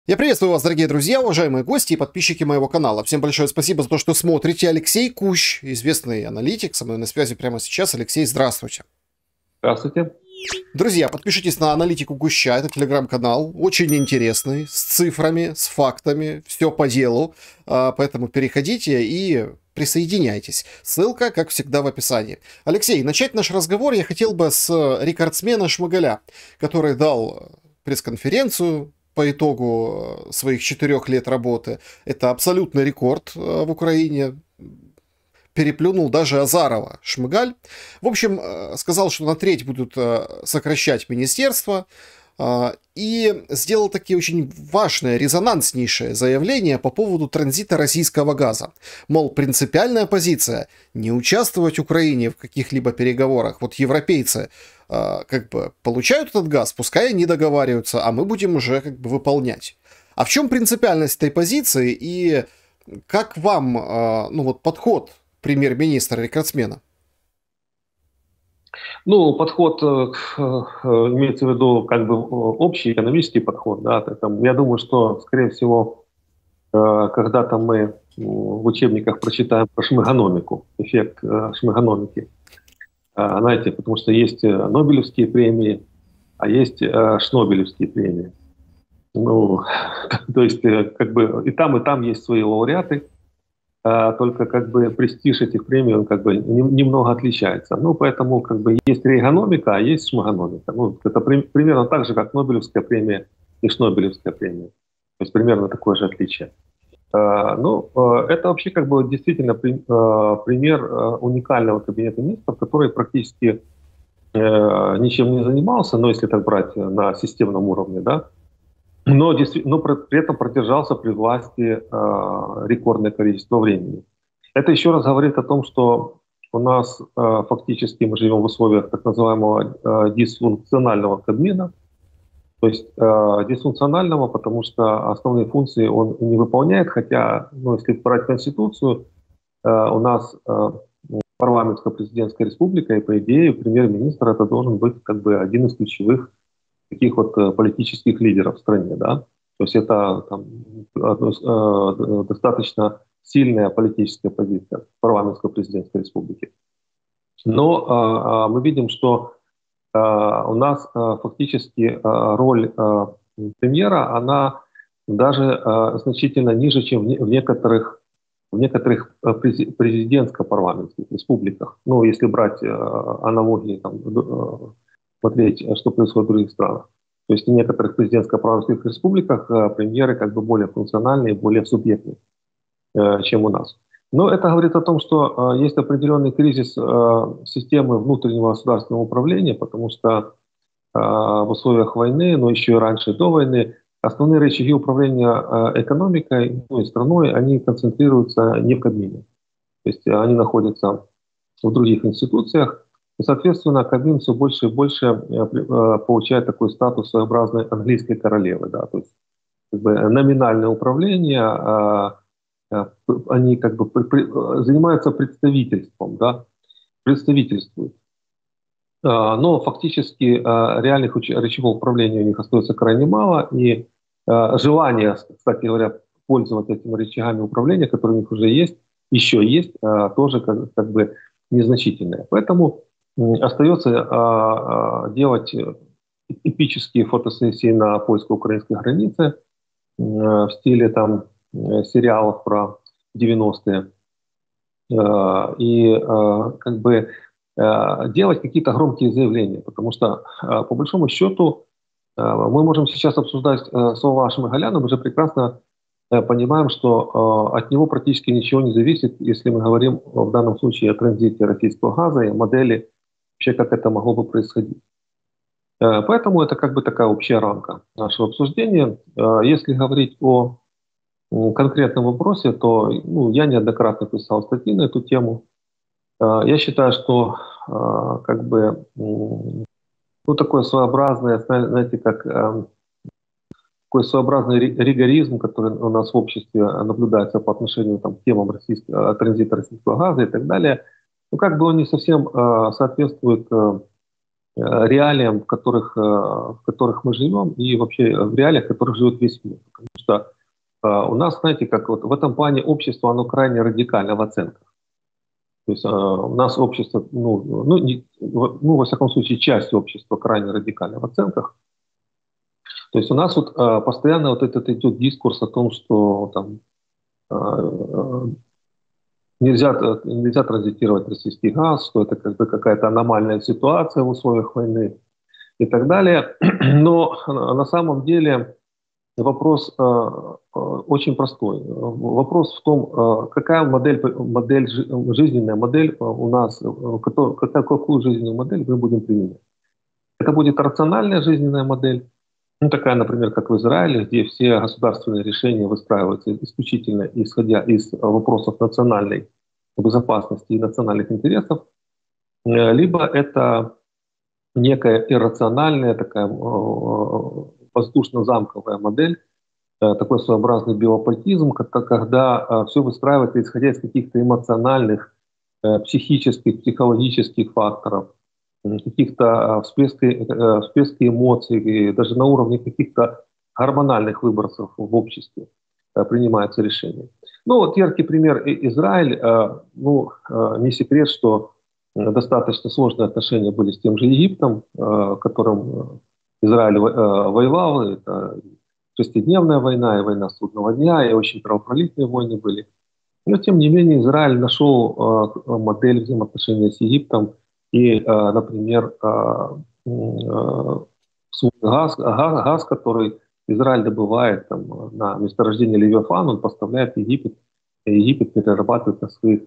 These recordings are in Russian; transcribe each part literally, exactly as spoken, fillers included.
Я приветствую вас, дорогие друзья, уважаемые гости и подписчики моего канала. Всем большое спасибо за то, что смотрите. Алексей Кущ, известный аналитик, со мной на связи прямо сейчас. Алексей, здравствуйте. Здравствуйте. Друзья, подпишитесь на аналитику Гуща, это телеграм-канал, очень интересный, с цифрами, с фактами, все по делу, поэтому переходите и присоединяйтесь. Ссылка, как всегда, в описании. Алексей, начать наш разговор я хотел бы с рекордсмена Шмыгаля, который дал пресс-конференцию по итогу своих четырех лет работы. Это абсолютный рекорд в Украине. Переплюнул даже Азарова Шмыгаль. В общем, сказал, что на треть будут сокращать министерство. И сделал такие очень важные, резонанснейшие заявления по поводу транзита российского газа. Мол, принципиальная позиция — не участвовать Украине в каких-либо переговорах. Вот европейцы как бы получают этот газ, пускай они договариваются, а мы будем уже как бы выполнять. А в чем принципиальность этой позиции и как вам ну, вот, подход премьер-министра-рекордсмена? Ну, подход э, имеется в виду как бы общий экономический подход. Да, там, я думаю, что, скорее всего, э, когда-то мы в учебниках прочитаем про шмыгономику, эффект э, шмыгономики. Э, знаете, потому что есть Нобелевские премии, а есть э, Шнобелевские премии. Ну, то есть, э, как бы и там, и там есть свои лауреаты. Uh, только как бы престиж этих премий, он как бы не, немного отличается. Ну, поэтому как бы есть рейгономика, а есть шмагономика. Ну, это при, примерно так же, как Нобелевская премия и Шнобелевская премия. То есть примерно такое же отличие. Uh, ну, uh, это вообще как бы действительно при, uh, пример uh, уникального кабинета министров, который практически uh, ничем не занимался, но если так брать на системном уровне, да, но, но при этом продержался при власти э, рекордное количество времени. Это еще раз говорит о том, что у нас э, фактически мы живем в условиях так называемого э, дисфункционального Кабмина. То есть э, дисфункционального, потому что основные функции он не выполняет, хотя, ну, если брать Конституцию, э, у нас э, парламентско-президентская республика, и по идее премьер-министр это должен быть как бы один из ключевых таких вот политических лидеров в стране, да, то есть это там, э, достаточно сильная политическая позиция парламентско-президентской республики. Но э, мы видим, что э, у нас э, фактически э, роль э, премьера, она даже э, значительно ниже, чем в, не, в некоторых, в некоторых президентско-парламентских республиках. Ну, если брать э, аналогии, там, э, смотреть, что происходит в других странах. То есть в некоторых президентско-парламентских республиках э, премьеры как бы более функциональные, более субъектные, э, чем у нас. Но это говорит о том, что э, есть определенный кризис э, системы внутреннего государственного управления, потому что э, в условиях войны, но еще и раньше, до войны, основные рычаги управления э, экономикой, ну, и страной, они концентрируются не в Кабмине. То есть они находятся в других институциях. И, соответственно, Кабмин все больше и больше э, получает такой статус своеобразной английской королевы. Да? То есть как бы, номинальное управление, э, э, они как бы при, при, занимаются представительством, да? Представительствуют. Э, но фактически э, реальных рычагов управления у них остается крайне мало. И э, желание, кстати говоря, пользоваться этими рычагами управления, которые у них уже есть, еще есть, э, тоже как, как бы незначительное. Поэтому остается а, делать эпические фотосессии на польско украинской границе э, в стиле там сериалов про девяностые. Э, и э, как бы э, делать какие-то громкие заявления, потому что э, по большому счету э, мы можем сейчас обсуждать э, слова Шмыгаля, но мы же прекрасно э, понимаем, что э, от него практически ничего не зависит, если мы говорим в данном случае о транзите российского газа и о модели, вообще как это могло бы происходить. Поэтому это как бы такая общая рамка нашего обсуждения. Если говорить о конкретном вопросе, то ну, я неоднократно писал статьи на эту тему. Я считаю, что как бы ну, такое своеобразное, знаете, как такой своеобразный ригоризм, который у нас в обществе наблюдается по отношению там, к темам российского, транзита российского газа и так далее, ну как бы он не совсем соответствует реалиям, в которых, в которых мы живем, и вообще в реалиях, в которых живет весь мир. Потому что у нас, знаете, как вот в этом плане общество, оно крайне радикально в оценках. То есть у нас общество, ну, ну, не, ну, во всяком случае, часть общества крайне радикально в оценках. То есть у нас вот постоянно вот этот идет дискурс о том, что там Нельзя, нельзя транзитировать российский газ, что это как бы какая-то аномальная ситуация в условиях войны и так далее. Но на самом деле вопрос э, очень простой. Вопрос в том, э, какая модель, модель, жизненная модель у нас, какую, какую жизненную модель мы будем применять. Это будет рациональная жизненная модель, ну, такая, например, как в Израиле, где все государственные решения выстраиваются исключительно исходя из вопросов национальной безопасности и национальных интересов, либо это некая иррациональная, такая воздушно-замковая модель, такой своеобразный биополитизм, когда все выстраивается исходя из каких-то эмоциональных, психических, психологических факторов, каких-то всплески, всплески эмоций, даже на уровне каких-то гормональных выбросов в обществе принимаются решения. Ну вот яркий пример Израиль. Ну, не секрет, что достаточно сложные отношения были с тем же Египтом, которым Израиль воевал. Это шестидневная война и война судного дня, и очень кровопролитные войны были. Но тем не менее Израиль нашел модель взаимоотношений с Египтом. И, например, газ, газ, газ, который Израиль добывает там, на месторождении Левиафан, он поставляет в Египет, и Египет перерабатывает на своих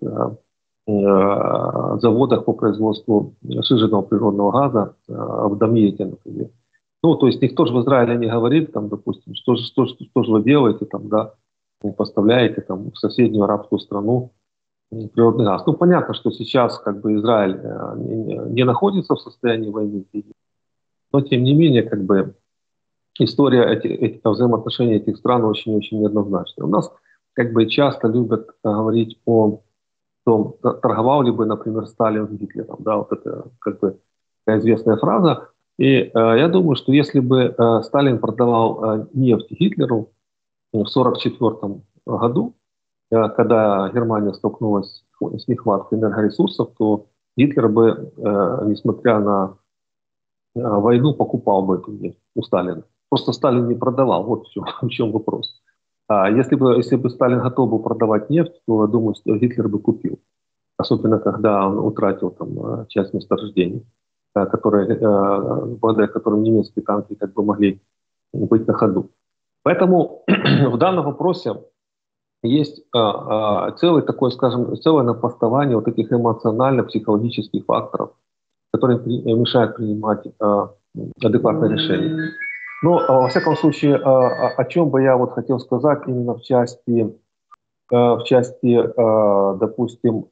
заводах по производству сжиженного природного газа в Дамьете, например. Ну, то есть никто же в Израиле не говорит, там, допустим, что же, что, что, что же вы делаете, там, да, поставляете там, в соседнюю арабскую страну природный газ. Ну, понятно, что сейчас как бы Израиль не, не находится в состоянии войны, но тем не менее, как бы история этих, этих взаимоотношений этих стран очень-очень неоднозначная. У нас как бы часто любят говорить о том, торговал ли бы, например, Сталин с Гитлером. Да, вот это как бы такая известная фраза. И э, я думаю, что если бы э, Сталин продавал э, нефть Гитлеру в сорок четвёртом году, э, когда Германия столкнулась с нехваткой энергоресурсов, то Гитлер бы, э, несмотря на э, войну, покупал бы эту нефть у Сталина. Просто Сталин не продавал. Вот в чем, в чем вопрос. А если бы, если бы Сталин готов был продавать нефть, то, я думаю, что Гитлер бы купил. Особенно, когда он утратил там, часть месторождений, которые, благодаря которым немецкие танки как бы могли быть на ходу. Поэтому в данном вопросе есть целый такой, скажем, целое напастование вот этих эмоционально-психологических факторов, которые мешают принимать адекватные решения. Но, во всяком случае, о чем бы я вот хотел сказать именно в части, в части, допустим,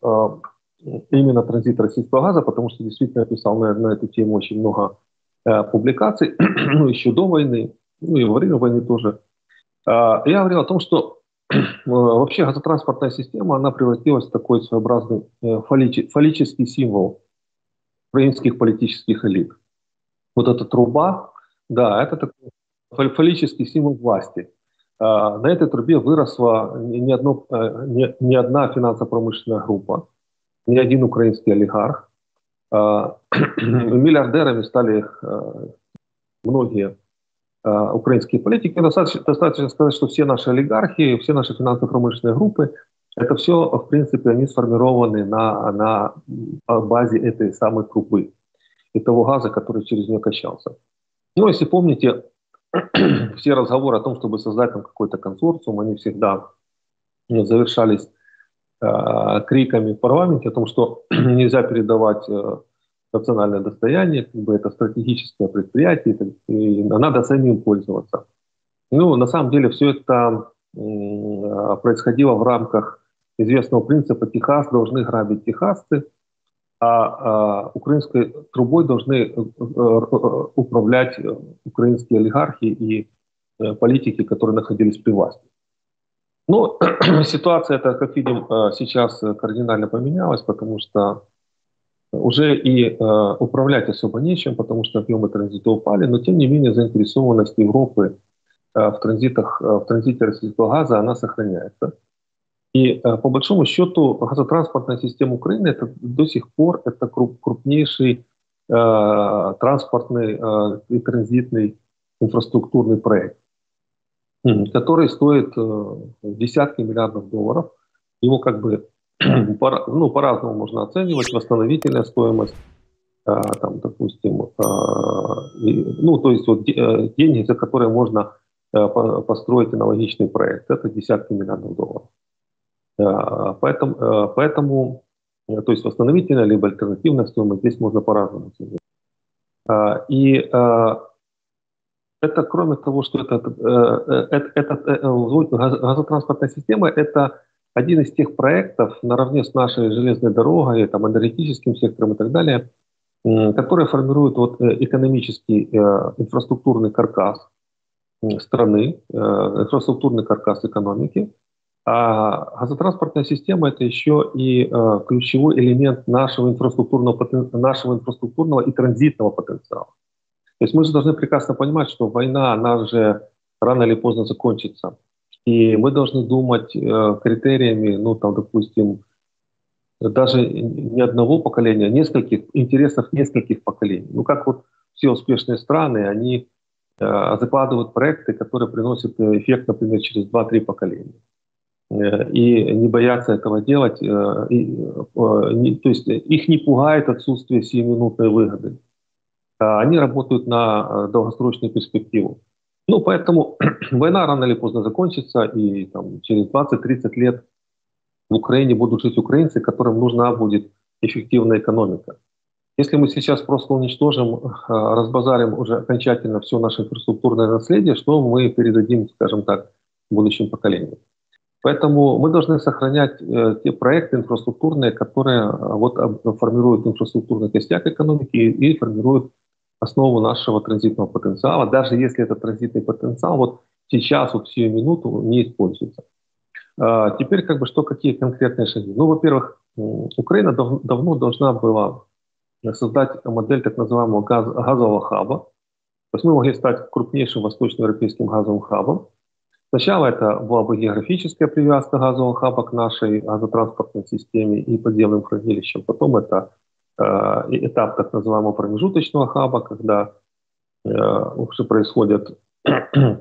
именно транзит российского газа, потому что действительно я писал на, на эту тему очень много публикаций, ну, еще до войны, ну, и во время войны тоже. Я говорил о том, что вообще газотранспортная система, она превратилась в такой своеобразный фаллич, фаллический символ украинских политических элит. Вот эта труба, да, это такой фаллический символ власти. На этой трубе выросла не, одно, не, не одна финансово-промышленная группа, ни один украинский олигарх. Миллиардерами стали многие украинские политики. Достаточно, достаточно сказать, что все наши олигархи, все наши финансово-промышленные группы, это все, в принципе, они сформированы на, на базе этой самой трубы и того газа, который через нее качался. Ну, если помните, все разговоры о том, чтобы создать там какой-то консорциум, они всегда завершались э, криками в парламенте о том, что нельзя передавать э, национальное достояние, как бы это стратегическое предприятие, и надо самим пользоваться. Ну, на самом деле все это э, происходило в рамках известного принципа «Техас должны грабить техасцы», а, а украинской трубой должны управлять украинские олигархи и политики, которые находились при власти. Но ситуация, это, как видим, сейчас кардинально поменялась, потому что уже и э, управлять особо нечем, потому что объемы транзита упали, но тем не менее заинтересованность Европы э, в, транзитах, э, в транзите российского газа, она сохраняется. И э, по большому счету газотранспортная система Украины это до сих пор это круп, крупнейший э, транспортный э, и транзитный инфраструктурный проект, который стоит э, десятки миллиардов долларов. Его как бы по, ну, по-разному можно оценивать. Восстановительная стоимость, э, там, допустим, э, и, ну, то есть вот, э, деньги, за которые можно э, построить аналогичный проект, это десятки миллиардов долларов. Э, поэтому, э, поэтому э, то есть восстановительная либо альтернативная стоимость здесь можно по-разному оценивать. Э, и э, это, кроме того, что это, это, это, это газотранспортная система, это один из тех проектов, наравне с нашей железной дорогой, там, энергетическим сектором и так далее, которые формируют вот экономический инфраструктурный каркас страны, инфраструктурный каркас экономики. А газотранспортная система – это еще и ключевой элемент нашего инфраструктурного, нашего инфраструктурного и транзитного потенциала. То есть мы же должны прекрасно понимать, что война, она же рано или поздно закончится. И мы должны думать э, критериями, ну, там, допустим, даже не одного поколения, а нескольких, интересов нескольких поколений. Ну, как вот все успешные страны, они э, закладывают проекты, которые приносят эффект, например, через два-три поколения. Э, и не боятся этого делать. Э, и, э, не, то есть их не пугает отсутствие сиюминутной выгоды. Они работают на долгосрочную перспективу. Ну, поэтому война рано или поздно закончится, и там, через двадцать-тридцать лет в Украине будут жить украинцы, которым нужна будет эффективная экономика. Если мы сейчас просто уничтожим, разбазарим уже окончательно все наше инфраструктурное наследие, что мы передадим, скажем так, будущим поколениям. Поэтому мы должны сохранять э, те проекты инфраструктурные, которые э, вот, формируют инфраструктурный костяк экономики и, и формируют основу нашего транзитного потенциала, даже если этот транзитный потенциал вот сейчас, вот в сию минуту не используется. А теперь как бы что, какие конкретные шаги? Ну, во-первых, Украина дав давно должна была создать модель так называемого газ газового хаба. То есть мы могли стать крупнейшим восточноевропейским газовым хабом. Сначала это была бы географическая привязка газового хаба к нашей газотранспортной системе и подземным хранилищам. Потом это этап так называемого промежуточного хаба, когда э, уже происходит, э,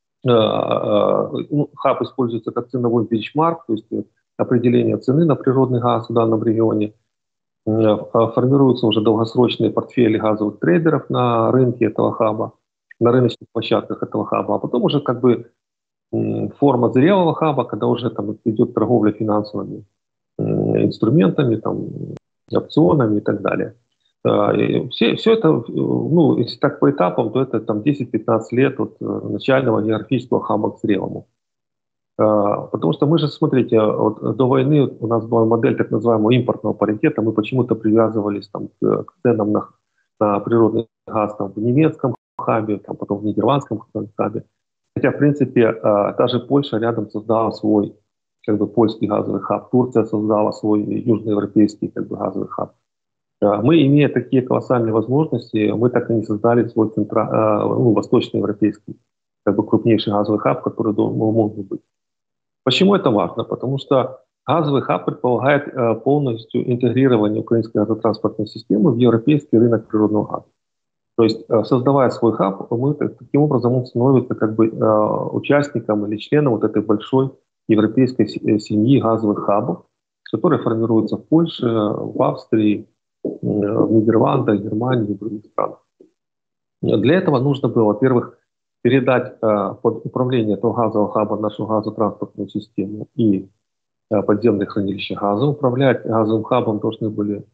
э, хаб используется как ценовой бенчмарк, то есть определение цены на природный газ в данном регионе. Э, формируются уже долгосрочные портфели газовых трейдеров на рынке этого хаба, на рыночных площадках этого хаба, а потом уже как бы э, форма зрелого хаба, когда уже там идет торговля финансовыми э, инструментами, там, опционами и так далее. И все, все это, ну, если так по этапам, то это там десять-пятнадцать лет от начального географического хаба к зрелому. Потому что мы же, смотрите, вот до войны у нас была модель так называемого импортного паритета, мы почему-то привязывались там, к ценам на, на природный газ там, в немецком хабе, там, потом в нидерландском хабе. Хотя, в принципе, та же Польша рядом создала свой как бы польский газовый хаб, Турция создала свой южноевропейский как бы газовый хаб. Мы, имея такие колоссальные возможности, мы так и не создали свой центра, ну, восточноевропейский как бы крупнейший газовый хаб, который мог бы быть. Почему это важно? Потому что газовый хаб предполагает полностью интегрирование украинской газотранспортной системы в европейский рынок природного газа. То есть, создавая свой хаб, мы таким образом он становится как бы участником или членом вот этой большой европейской семьи газовых хабов, которые формируются в Польше, в Австрии, в Нидерландах, Германии и других странах. Для этого нужно было, во-первых, передать под управление этого газового хаба нашу газотранспортную систему и подземные хранилища газа. Управлять газовым хабом должны были,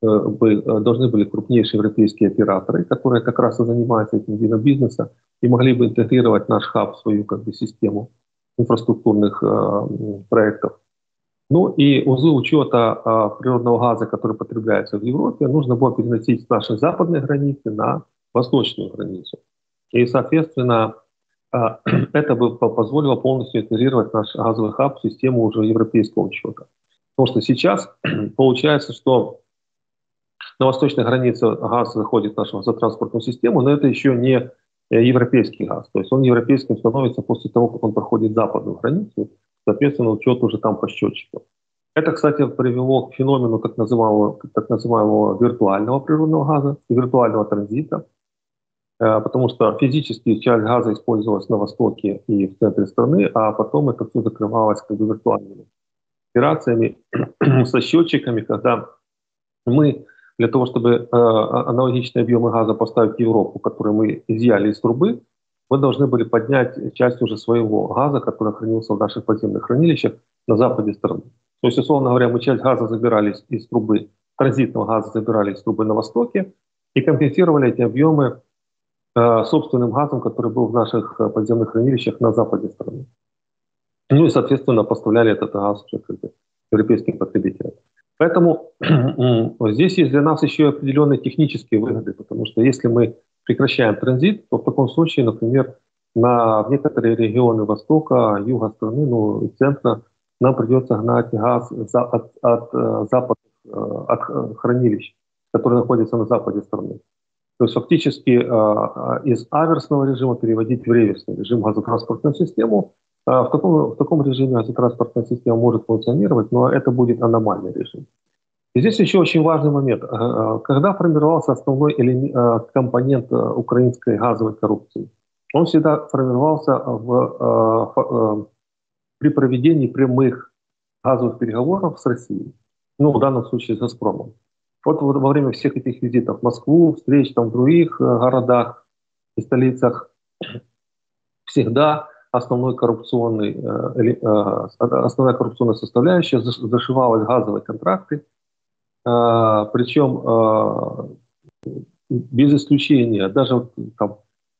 должны были крупнейшие европейские операторы, которые как раз и занимаются этим видом бизнеса и могли бы интегрировать наш хаб в свою как бы, систему инфраструктурных э, проектов. Ну и узы учета э, природного газа, который потребляется в Европе, нужно было переносить с нашей западной границы на восточную границу. И, соответственно, э, это бы позволило полностью интегрировать наш газовый хаб в систему уже европейского учета. Потому что сейчас получается, что на восточной границе газ заходит в нашу газотранспортную систему, но это еще не европейский газ. То есть он европейским становится после того, как он проходит западную границу, соответственно, учет уже там по счетчику. Это, кстати, привело к феномену так называемого, так называемого виртуального природного газа, виртуального транзита, потому что физически часть газа использовалась на востоке и в центре страны, а потом это все закрывалось как бы виртуальными операциями со счетчиками, когда мы для того, чтобы э, аналогичные объемы газа поставить в Европу, которые мы изъяли из трубы, мы должны были поднять часть уже своего газа, который хранился в наших подземных хранилищах на западе страны. То есть, условно говоря, мы часть газа забирали из, из трубы, транзитного газа забирали из трубы на востоке и компенсировали эти объемы э, собственным газом, который был в наших подземных хранилищах на западе страны. Ну и, соответственно, поставляли этот газ уже как бы европейским потребителям. Поэтому здесь есть для нас еще определенные технические выгоды, потому что если мы прекращаем транзит, то в таком случае, например, на в некоторые регионы востока, юга страны, ну и центра, нам придется гнать газ за, от, от, запад, от хранилищ, которые находятся на западе страны. То есть фактически из аверсного режима переводить в реверсный режим газотранспортную систему. В таком, в таком режиме газотранспортная система может функционировать, но это будет аномальный режим. И здесь еще очень важный момент. Когда формировался основной элемент, компонент украинской газовой коррупции, он всегда формировался в, в, при проведении прямых газовых переговоров с Россией, ну, в данном случае с «Газпромом». Вот во время всех этих визитов в Москву, встреч там в других городах и столицах всегда основной коррупционный, основная коррупционная составляющая зашивалась в газовые контракты, причем без исключения, даже там,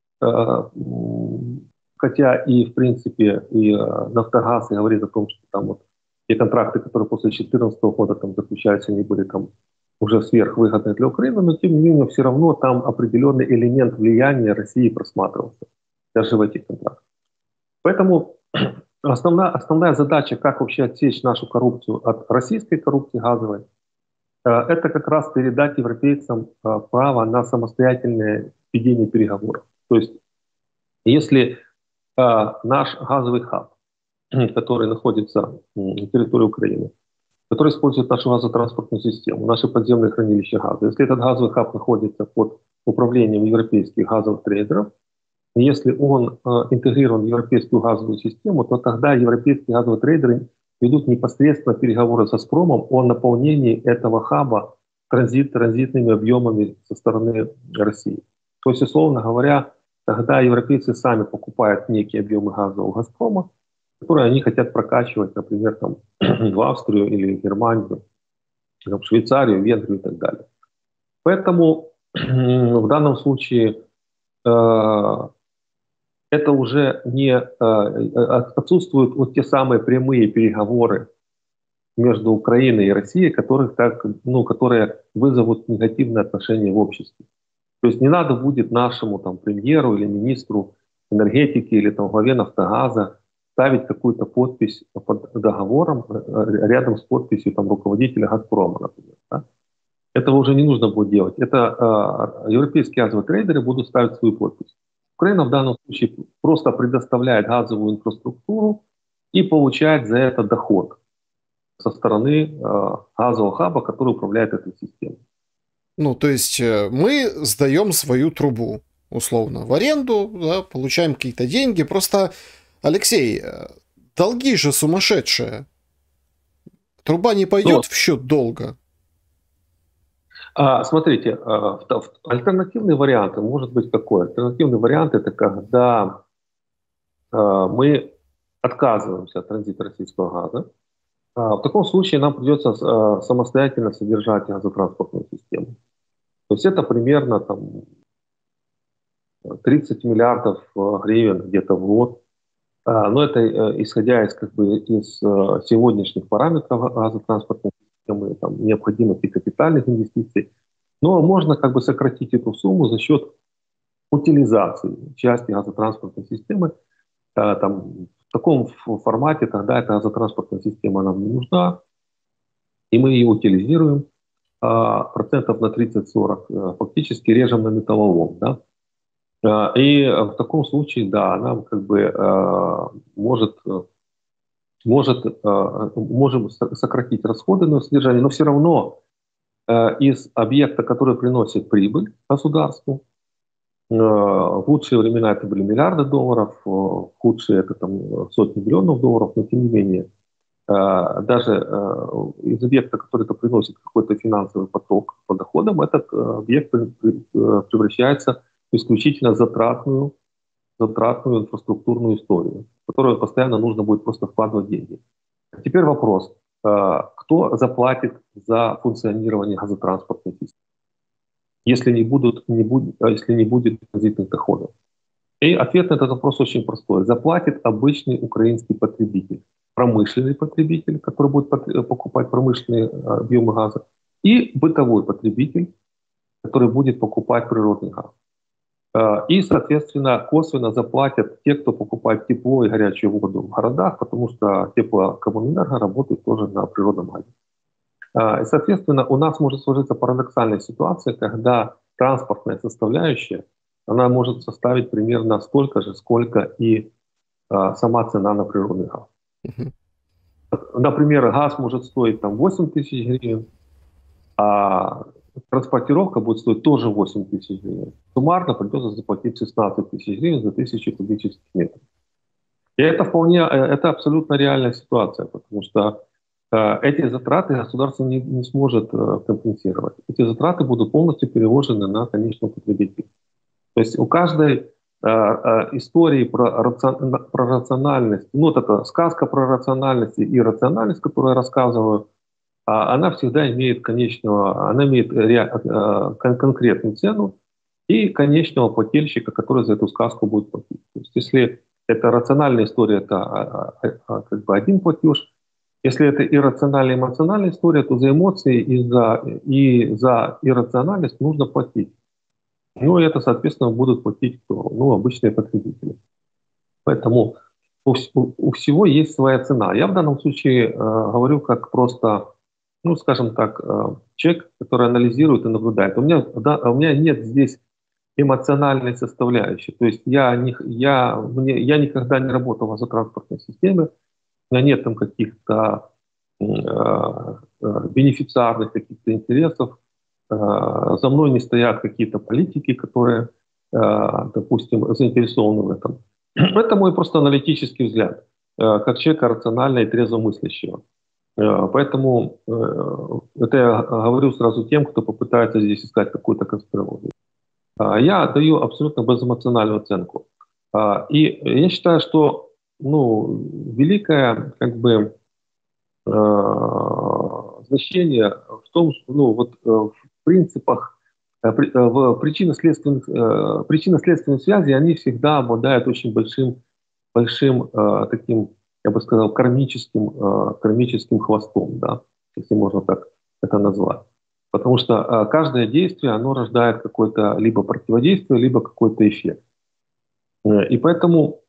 хотя и в принципе и «Нафтогаз» и говорит о том, что там вот те контракты, которые после две тысячи четырнадцатого года там заключаются, они были там уже сверхвыгодны для Украины, но тем не менее все равно там определенный элемент влияния России просматривался даже в этих контрактах. Поэтому основная, основная задача, как вообще отсечь нашу коррупцию от российской коррупции газовой, это как раз передать европейцам право на самостоятельное ведение переговоров. То есть если наш газовый хаб, который находится на территории Украины, который использует нашу газотранспортную систему, наши подземные хранилища газа, если этот газовый хаб находится под управлением европейских газовых трейдеров, если он э, интегрирован в европейскую газовую систему, то тогда европейские газовые трейдеры ведут непосредственно переговоры со «Газпромом о наполнении этого хаба транзит, транзитными объемами со стороны России. То есть, условно говоря, тогда европейцы сами покупают некие объемы газа у «Газпрома», которые они хотят прокачивать, например, там, в Австрию или в Германию, в Швейцарию, Венгрию и так далее. Поэтому в данном случае э, это уже не э, отсутствуют вот те самые прямые переговоры между Украиной и Россией, которых так, ну, которые вызовут негативное отношение в обществе. То есть не надо будет нашему там, премьеру или министру энергетики или там, главе «Нафтогаза» ставить какую-то подпись под договором рядом с подписью там, руководителя «Газпрома», например. Да? Этого уже не нужно будет делать. Это э, европейские газовые трейдеры будут ставить свою подпись. Украина в данном случае просто предоставляет газовую инфраструктуру и получает за это доход со стороны э, газового хаба, который управляет этой системой. Ну, то есть мы сдаем свою трубу, условно, в аренду, да, получаем какие-то деньги. Просто, Алексей, долги же сумасшедшие. Труба не пойдет Но... в счет долга. А, смотрите, альтернативные варианты, может быть, какой? Альтернативный вариант — это когда а, мы отказываемся от транзита российского газа. А, в таком случае нам придется а, самостоятельно содержать газотранспортную систему. То есть это примерно там, тридцать миллиардов гривен где-то в год. А, но это а, исходя из, как бы, из а, сегодняшних параметров газотранспортной системы, там, необходимости капитальных инвестиций. Но можно как бы сократить эту сумму за счет утилизации части газотранспортной системы. А, там, в таком формате тогда эта газотранспортная система нам не нужна, и мы ее утилизируем. а процентов на тридцать-сорок фактически режем на металлолом, да. И в таком случае, да, она как бы может, может, можем сократить расходы на содержание, но все равно из объекта, который приносит прибыль государству, в лучшие времена это были миллиарды долларов, в худшие это там сотни миллионов долларов, но тем не менее, даже из объекта, который это приносит какой-то финансовый поток по доходам, этот объект превращается в исключительно затратную, затратную инфраструктурную историю, в которую постоянно нужно будет просто вкладывать деньги. Теперь вопрос, кто заплатит за функционирование газотранспортной системы, если не, будут, не, будет, если не будет транзитных доходов? И ответ на этот вопрос очень простой. Заплатит обычный украинский потребитель, промышленный потребитель, который будет покупать промышленные объемы газа, и бытовой потребитель, который будет покупать природный газ. И, соответственно, косвенно заплатят те, кто покупает тепло и горячую воду в городах, потому что теплокоммунэнерго работает тоже на природном газе. И, соответственно, у нас может сложиться парадоксальная ситуация, когда транспортная составляющая, она может составить примерно столько же, сколько и а, сама цена на природный газ. Uh-huh. Например, газ может стоить там восемь тысяч гривен, а транспортировка будет стоить тоже восемь тысяч гривен. Суммарно придется заплатить шестнадцать тысяч гривен за тысячу кубических метров. И это вполне, это абсолютно реальная ситуация, потому что э, эти затраты государство не, не сможет э, компенсировать. Эти затраты будут полностью переложены на конечного потребителя. То есть у каждой э, э, истории про, рацион, про рациональность, ну вот эта сказка про рациональность и рациональность, которую я рассказываю, э, она всегда имеет конечного, она имеет ре, э, кон, конкретную цену и конечного плательщика, который за эту сказку будет платить. То есть если это рациональная история, это э, э, как бы один платеж. Если это иррациональная эмоциональная история, то за эмоции и за, и за иррациональность нужно платить. Ну, и это, соответственно, будут платить кто? Ну, обычные потребители. Поэтому у, у всего есть своя цена. Я в данном случае э, говорю как просто, ну, скажем так, э, человек, который анализирует и наблюдает. У меня, да, у меня нет здесь эмоциональной составляющей. То есть я, не, я, мне, я никогда не работал в газотранспортной системе, у меня нет там каких-то э, э, бенефициарных каких-то интересов. За мной не стоят какие-то политики, которые, допустим, заинтересованы в этом. Это мой просто аналитический взгляд, как человека рационально и трезвомыслящего. Поэтому это я говорю сразу тем, кто попытается здесь искать какую-то конспирологию. Я даю абсолютно безэмоциональную оценку. И я считаю, что ну, великое как бы, значение в том, что ну, вот, в принципах, в причинно-следственных, причинно-следственных связей они всегда обладают очень большим, большим таким, я бы сказал, кармическим, кармическим хвостом, да, если можно так это назвать. Потому что каждое действие, оно рождает какое-то либо противодействие, либо какой-то эффект. И поэтому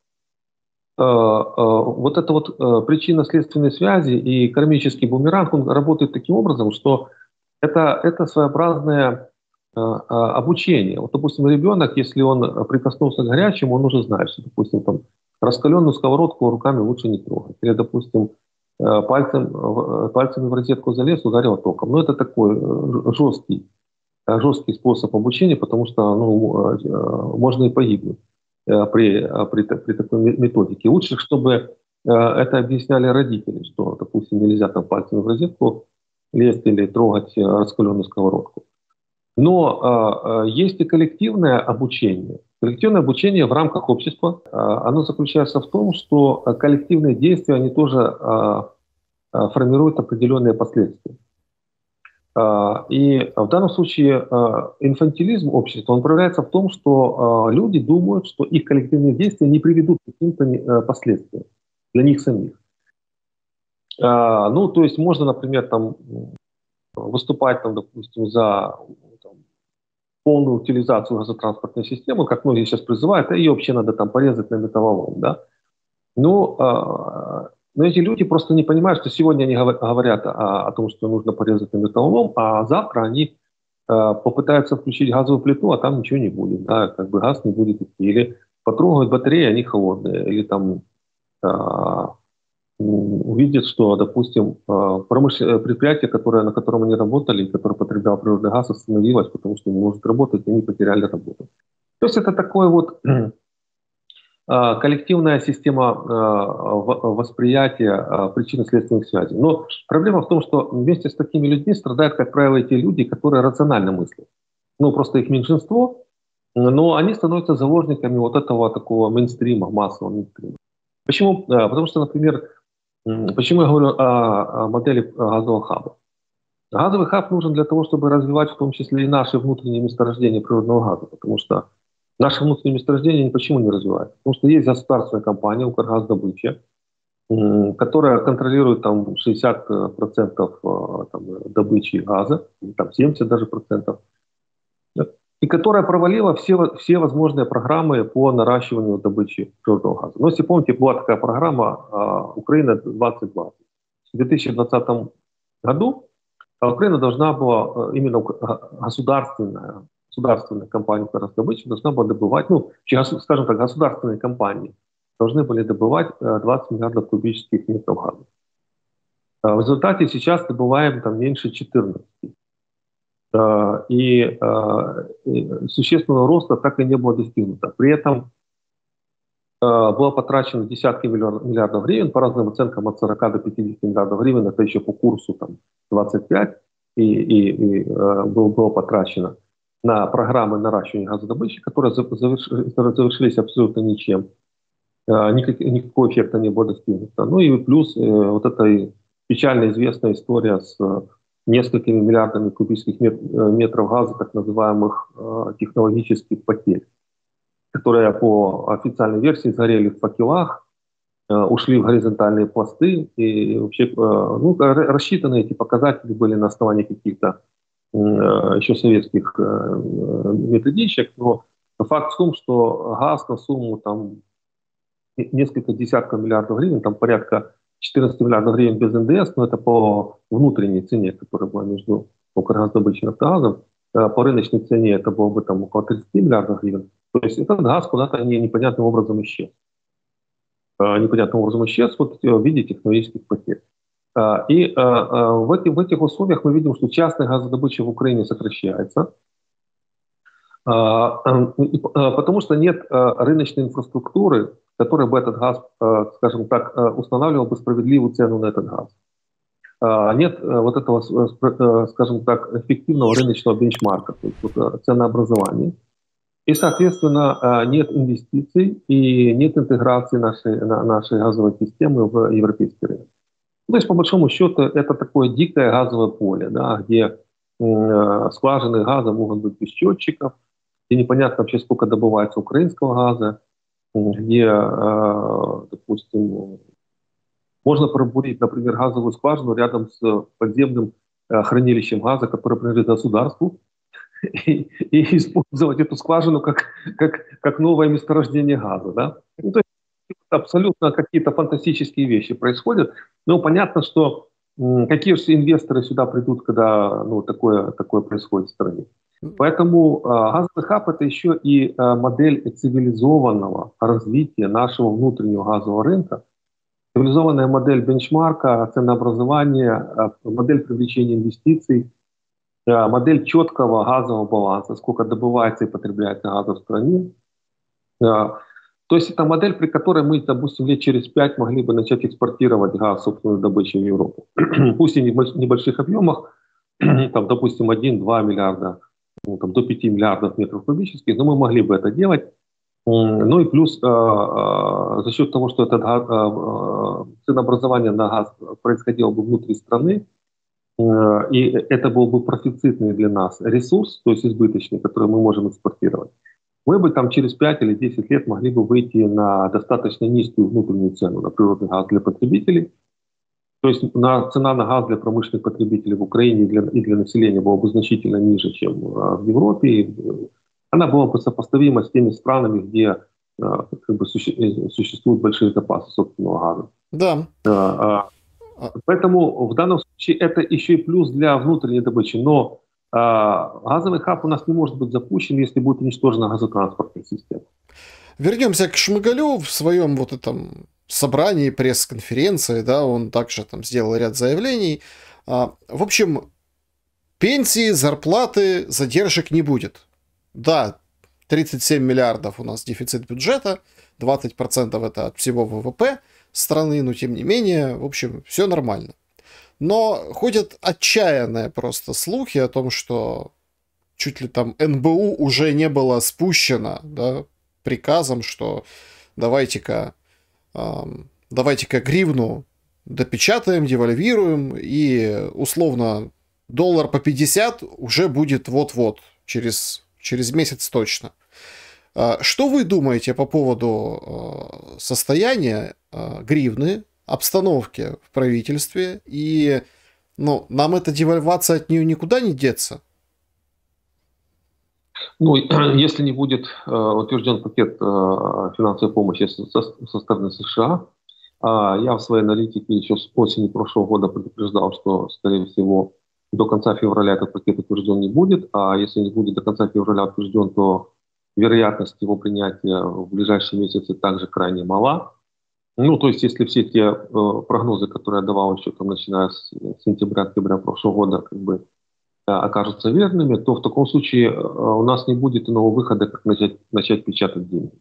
вот эта вот причинно-следственные связи и кармический бумеранг, он работает таким образом, что это, это своеобразное обучение. Вот, допустим, ребенок, если он прикоснулся к горячему, он уже знает, что, допустим, там, раскаленную сковородку руками лучше не трогать. Или, допустим, пальцем, пальцами в розетку залез, ударил током. Но это такой жесткий, жесткий способ обучения, потому что ну, можно и погибнуть при, при, при такой методике. Лучше, чтобы это объясняли родители, что, допустим, нельзя там пальцами в розетку лезть или трогать раскаленную сковородку. Но э, есть и коллективное обучение. Коллективное обучение в рамках общества, э, оно заключается в том, что коллективные действия, они тоже э, формируют определенные последствия. Э, и в данном случае э, инфантилизм общества, он проявляется в том, что э, люди думают, что их коллективные действия не приведут к каким-то э, последствиям для них самих. Э, ну, то есть можно, например, там, выступать, там, допустим, за полную утилизацию газотранспортной системы, как многие сейчас призывают, а ее вообще надо там порезать на металлолом, да. Но Но эти люди просто не понимают, что сегодня они говорят о, о том, что нужно порезать на металлолом, а завтра они э, попытаются включить газовую плиту, а там ничего не будет. Да, как бы газ не будет идти. Или потрогают батареи, они холодные. Или там э, увидят, что, допустим, э, промышленное предприятие, которое, на котором они работали, которое потреблял природный газ, остановилось, потому что не может работать, и они потеряли работу. То есть это такой вот коллективная система восприятия причинно-следственных связей. Но проблема в том, что вместе с такими людьми страдают, как правило, те люди, которые рационально мыслят. Ну, просто их меньшинство, но они становятся заложниками вот этого такого мейнстрима, массового мейнстрима. Почему? Потому что, например, почему я говорю о, о модели газового хаба? Газовый хаб нужен для того, чтобы развивать в том числе и наши внутренние месторождения природного газа, потому что наши внутренние месторождения почему не развиваются? Потому что есть государственная компания «Укргаздобыча», которая контролирует там шестьдесят процентов там, добычи газа, там семьдесят даже процентов, и которая провалила все, все возможные программы по наращиванию добычи природного газа. Но если помните, была такая программа «Украина двадцать двадцать». В две тысячи двадцатом году Украина должна была, именно государственная, государственная компания «Укргаздобыча» должна была добывать, ну, скажем так, государственные компании должны были добывать двадцать миллиардов кубических метров газа. В результате сейчас добываем там меньше четырнадцати. И, и существенного роста так и не было достигнуто. При этом было потрачено десятки миллиардов гривен, по разным оценкам от сорока до пятидесяти миллиардов гривен, это еще по курсу там, двадцать пять, и, и, и было, было потрачено на программы наращивания газодобычи, которые завершились абсолютно ничем. Никак, никакого эффекта не было достигнуто. Ну и плюс вот эта печально известная история с несколькими миллиардами кубических метров газа, так называемых технологических потерь, которые по официальной версии сгорели в факелах, ушли в горизонтальные пласты, и вообще ну, рассчитаны эти показатели были на основании каких-то еще советских методичек, но факт в том, что газ на сумму там, несколько десятков миллиардов гривен, там порядка четырнадцати миллиардов гривен без эн дэ эс, но это по внутренней цене, которая была между Укргаздобычей и Нафтогазом, по рыночной цене это было бы там около тридцати миллиардов гривен. То есть этот газ куда-то непонятным образом исчез. Непонятным образом исчез вот в виде технологических потерь. И в этих, в этих условиях мы видим, что частная газодобыча в Украине сокращается, потому что нет рыночной инфраструктуры, которая бы этот газ, скажем так, устанавливала бы справедливую цену на этот газ. Нет вот этого, скажем так, эффективного рыночного бенчмарка, то есть вот ценообразования. И, соответственно, нет инвестиций и нет интеграции нашей, нашей газовой системы в европейский рынок. То есть, по большому счету, это такое дикое газовое поле, да, где скважины газа могут быть без счетчиков, где непонятно вообще, сколько добывается украинского газа, где, допустим, можно пробурить, например, газовую скважину рядом с подземным хранилищем газа, которое принадлежит государству, и, и использовать эту скважину как, как, как новое месторождение газа. Да? Ну, то есть абсолютно какие-то фантастические вещи происходят. Но понятно, что м, какие же инвесторы сюда придут, когда ну, такое, такое происходит в стране. Поэтому э, газовый хаб — это еще и э, модель цивилизованного развития нашего внутреннего газового рынка, цивилизованная модель бенчмарка, ценообразования, э, модель привлечения инвестиций, э, модель четкого газового баланса, сколько добывается и потребляется газа в стране. Э, то есть это модель, при которой мы, допустим, лет через пять могли бы начать экспортировать газ собственной добычи в Европу. Пусть и в небольших объемах, там, допустим, один-два миллиарда, ну, там, до пяти миллиардов метров кубических, но мы могли бы это делать. Ну и плюс э, э, за счет того, что это э, ценообразование на газ происходило бы внутри страны, э, и это был бы профицитный для нас ресурс, то есть избыточный, который мы можем экспортировать, мы бы там через пять или десять лет могли бы выйти на достаточно низкую внутреннюю цену на природный газ для потребителей. То есть на, цена на газ для промышленных потребителей в Украине и для, и для населения была бы значительно ниже, чем э, в Европе. И она была бы сопоставима с теми странами, где э, как бы суще, существуют большие запасы собственного газа. Да. А, А, Поэтому в данном случае это еще и плюс для внутренней добычи. Но а, газовый хаб у нас не может быть запущен, если будет уничтожена газотранспортная система. Вернемся к Шмыгалю в своем вот этом собрании, пресс-конференции, да, он также там сделал ряд заявлений. А, В общем, пенсии, зарплаты, задержек не будет. Да, тридцать семь миллиардов у нас дефицит бюджета, двадцать процентов это от всего ВВП страны, но тем не менее, в общем, все нормально. Но ходят отчаянные просто слухи о том, что чуть ли там эн бэ у уже не было спущено, да, приказом, что давайте-ка ам, давайте-ка гривну допечатаем, девальвируем, и условно доллар по пятьдесят уже будет вот-вот, через, через месяц точно. А, Что вы думаете по поводу э, состояния э, гривны, обстановки в правительстве, и ну, нам эта девальвация от нее никуда не деться? Ну, если не будет э, утвержден пакет э, финансовой помощи со, со стороны США, а я в своей аналитике еще с осени прошлого года предупреждал, что, скорее всего, до конца февраля этот пакет утвержден не будет, а если не будет до конца февраля утвержден, то вероятность его принятия в ближайшие месяцы также крайне мала. Ну, то есть, если все те э, прогнозы, которые я давал еще там, начиная с сентября-октября прошлого года, как бы э, окажутся верными, то в таком случае э, у нас не будет иного выхода, как начать, начать печатать деньги.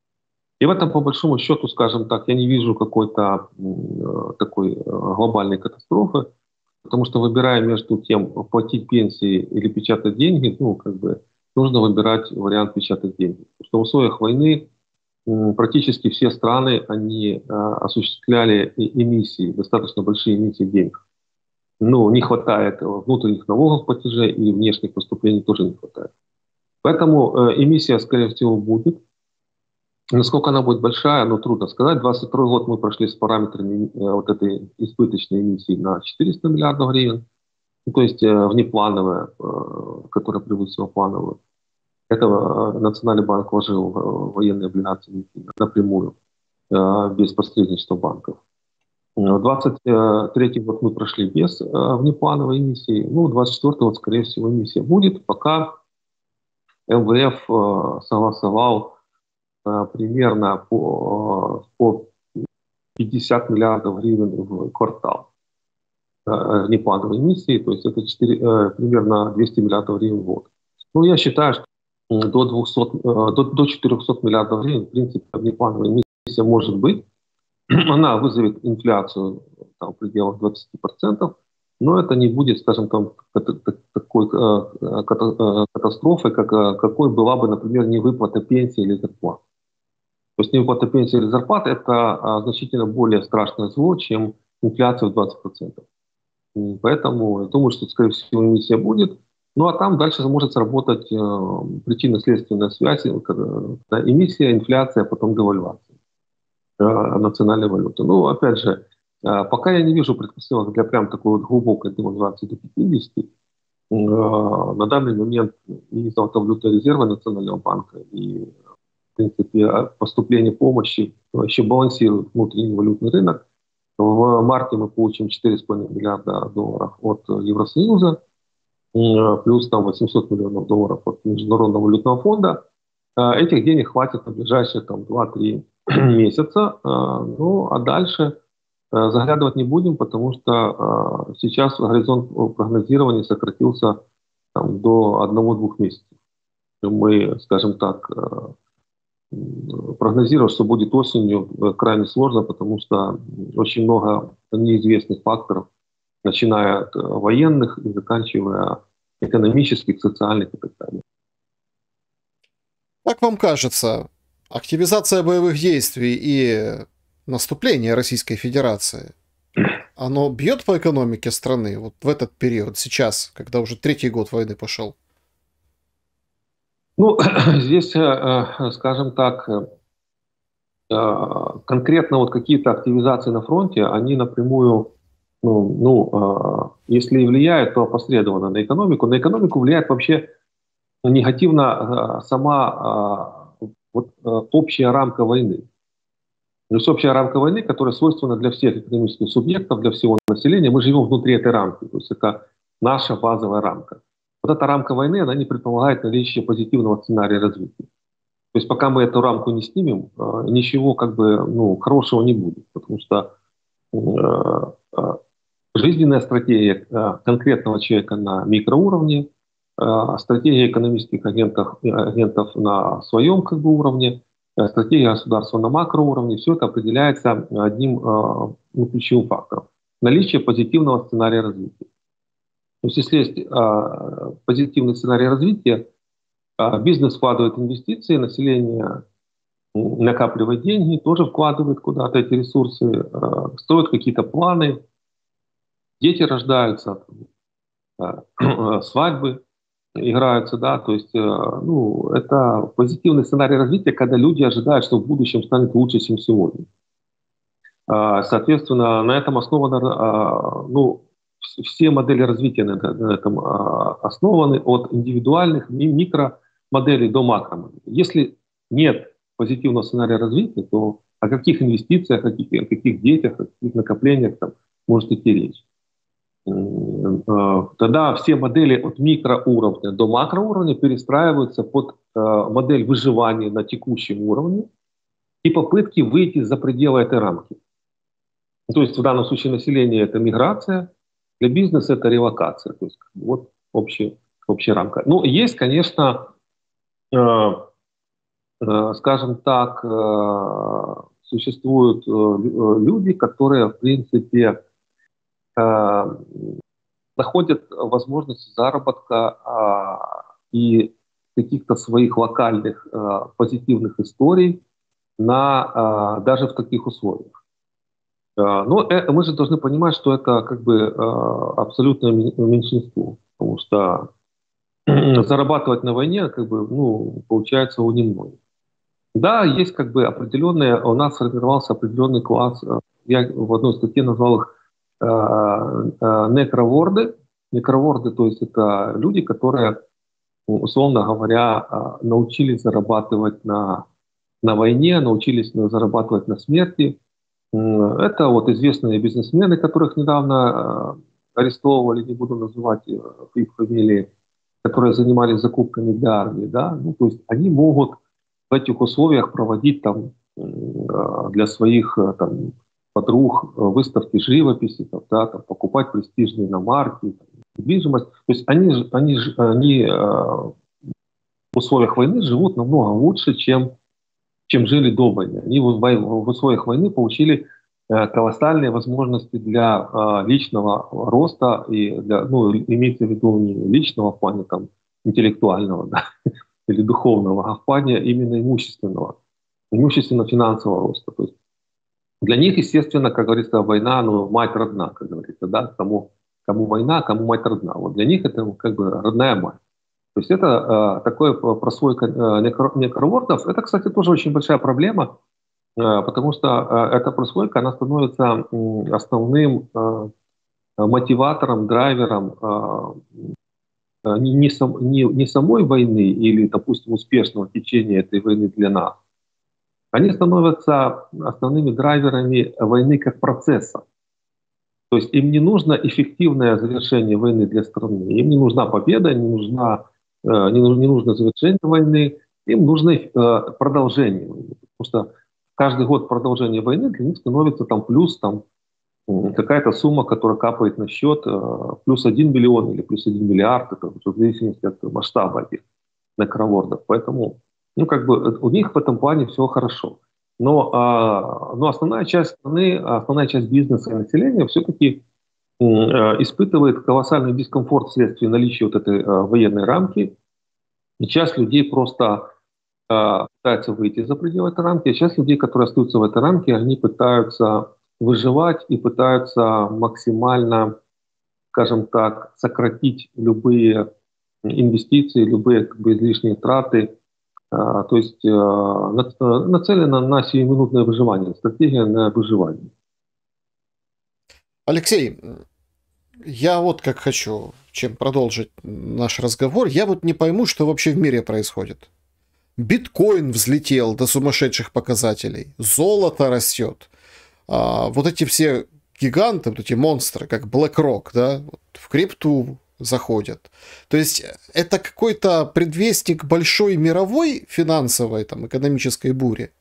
И в этом, по большому счету, скажем так, я не вижу какой-то э, такой э, глобальной катастрофы, потому что, выбирая между тем, платить пенсии или печатать деньги, ну, как бы, нужно выбирать вариант печатать деньги. Потому что в условиях войны м, практически все страны, они э, осуществляли и- эмиссии, достаточно большие эмиссии денег. Но не хватает внутренних налогов платежей и внешних поступлений тоже не хватает. Поэтому э, эмиссия, скорее всего, будет. Насколько она будет большая, ну, трудно сказать. двадцать второй год мы прошли с параметрами э, вот этой избыточной эмиссии на четыреста миллиардов гривен, ну, то есть э, внеплановая, э, которая превысила плановую. Это э, Национальный банк вложил в э, военные облигации напрямую, э, без посредничества банков. двадцать третий год мы прошли без э, внеплановой эмиссии. Ну, двадцать четвёртый год, скорее всего, эмиссия будет, пока эм вэ эф э, согласовал э, примерно по, э, по пятьдесят миллиардов гривен в квартал э, внеплановой эмиссии, то есть это четыре, э, примерно двести миллиардов гривен в год. Ну, я считаю, что до, двухсот, э, до, до четырехсот миллиардов гривен, в принципе, внеплановая эмиссия может быть. Она вызовет инфляцию там, в пределах двадцати процентов, но это не будет, скажем, там, такой э, катастрофой, как, э, какой была бы, например, невыплата пенсии или зарплаты. То есть невыплата пенсии или зарплаты – это а, значительно более страшное зло, чем инфляция в двадцать процентов. И поэтому я думаю, что, скорее всего, эмиссия будет. Ну а там дальше может сработать э, причинно-следственная связь, э, когда эмиссия, инфляция, а потом девальвация э, национальной валюты. Ну, опять же, э, пока я не вижу предпосылок для прям такой вот глубокой девальвации до пятидесяти. Э, на данный момент и золотовалютные резервы Национального банка, и в принципе, поступление помощи вообще балансирует внутренний валютный рынок. В марте мы получим четыре с половиной миллиарда долларов от Евросоюза, плюс там восемьсот миллионов долларов от Международного валютного фонда. Этих денег хватит на ближайшие там, два-три месяца. Ну, а дальше заглядывать не будем, потому что сейчас горизонт прогнозирования сократился там, до одного-двух месяцев. Мы, скажем так, прогнозировать, что будет осенью, крайне сложно, потому что очень много неизвестных факторов, начиная от военных и заканчивая экономических, социальных и так далее. Как вам кажется, активизация боевых действий и наступление Российской Федерации, оно бьет по экономике страны вот в этот период, сейчас, когда уже третий год войны пошел? Ну, здесь, скажем так, конкретно вот какие-то активизации на фронте, они напрямую, ну, ну если и влияют, то опосредованно на экономику. На экономику влияет вообще негативно сама вот, общая рамка войны. То есть общая рамка войны, которая свойственна для всех экономических субъектов, для всего населения. Мы живем внутри этой рамки, то есть это наша базовая рамка. Вот эта рамка войны, она не предполагает наличие позитивного сценария развития. То есть пока мы эту рамку не снимем, ничего как бы ну, хорошего не будет, потому что жизненная стратегия конкретного человека на микроуровне, стратегия экономических агентов, агентов на своем как бы, уровне, стратегия государства на макроуровне, все это определяется одним ну, ключевым фактором. Наличие позитивного сценария развития. То есть если есть позитивный сценарий развития, бизнес вкладывает инвестиции, население накапливает деньги, тоже вкладывает куда-то эти ресурсы, строят какие-то планы, дети рождаются, свадьбы играются, да, то есть ну, это позитивный сценарий развития, когда люди ожидают, что в будущем станет лучше, чем сегодня. Соответственно, на этом основано, ну, все модели развития на этом основаны от индивидуальных микромоделей до макромоделей. Если нет позитивного сценария развития, то о каких инвестициях, о каких, о каких детях, о каких накоплениях там может идти речь? Тогда все модели от микроуровня до макроуровня перестраиваются под модель выживания на текущем уровне и попытки выйти за пределы этой рамки. То есть в данном случае население — это миграция, для бизнеса это релокация. То есть вот общая, общая рамка. Ну, есть, конечно, э, э, скажем так, э, существуют э, люди, которые, в принципе, э, находят возможность заработка э, и каких-то своих локальных э, позитивных историй на, э, даже в таких условиях. Но мы же должны понимать, что это как бы абсолютное меньшинство, потому что зарабатывать на войне как бы, ну, получается у немногих. Да, есть как бы определенные, у нас сформировался определенный класс, я в одной статье назвал их некроворды. Некроворды, то есть это люди, которые, условно говоря, научились зарабатывать на, на войне, научились зарабатывать на смерти. Это вот известные бизнесмены, которых недавно арестовывали, не буду называть их фамилии, которые занимались закупками для армии, да, ну, то есть они могут в этих условиях проводить там для своих там, подруг выставки живописи, там, да, там, покупать престижные иномарки, там, недвижимость. То есть они, они, они в условиях войны живут намного лучше, чем чем жили до войны. Они в, в условиях войны получили э, колоссальные возможности для э, личного роста, и для, ну, имеется в виду не личного в плане там, интеллектуального, да, или духовного, а в плане именно имущественного, имущественно-финансового роста. То есть для них, естественно, как говорится, война, ну, мать родна, как говорится, да, кому, кому война, кому мать родна. Вот для них это как бы родная мать. То есть это э, такое прослойка э, некровордов. Это, кстати, тоже очень большая проблема, э, потому что э, эта прослойка, она становится э, основным э, мотиватором, драйвером э, не, не, сам, не, не самой войны или, допустим, успешного течения этой войны для нас. Они становятся основными драйверами войны как процесса. То есть им не нужно эффективное завершение войны для страны, им не нужна победа, не нужна Не нужно, не нужно завершение войны, им нужно э, продолжение войны. Потому что каждый год продолжения войны для них становится там плюс там, какая-то сумма, которая капает на счет, э, плюс один миллион или плюс один миллиард, это в зависимости от масштаба этих некровордов. Поэтому ну, как бы, у них в этом плане все хорошо. Но, э, но основная часть страны, основная часть бизнеса и населения все-таки испытывает колоссальный дискомфорт вследствие наличия вот этой э, военной рамки. И часть людей просто э, пытается выйти за пределы этой рамки, а часть людей, которые остаются в этой рамке, они пытаются выживать и пытаются максимально, скажем так, сократить любые инвестиции, любые как бы, излишние траты. Э, то есть э, нацелена на сиюминутное выживание, стратегия на выживание. Алексей, я вот как хочу, чем продолжить наш разговор. Я вот не пойму, что вообще в мире происходит. Биткоин взлетел до сумасшедших показателей. Золото растет. А, вот эти все гиганты, вот эти монстры, как BlackRock, да, вот в крипту заходят. То есть это какой-то предвестник большой мировой финансовой, там, экономической бури.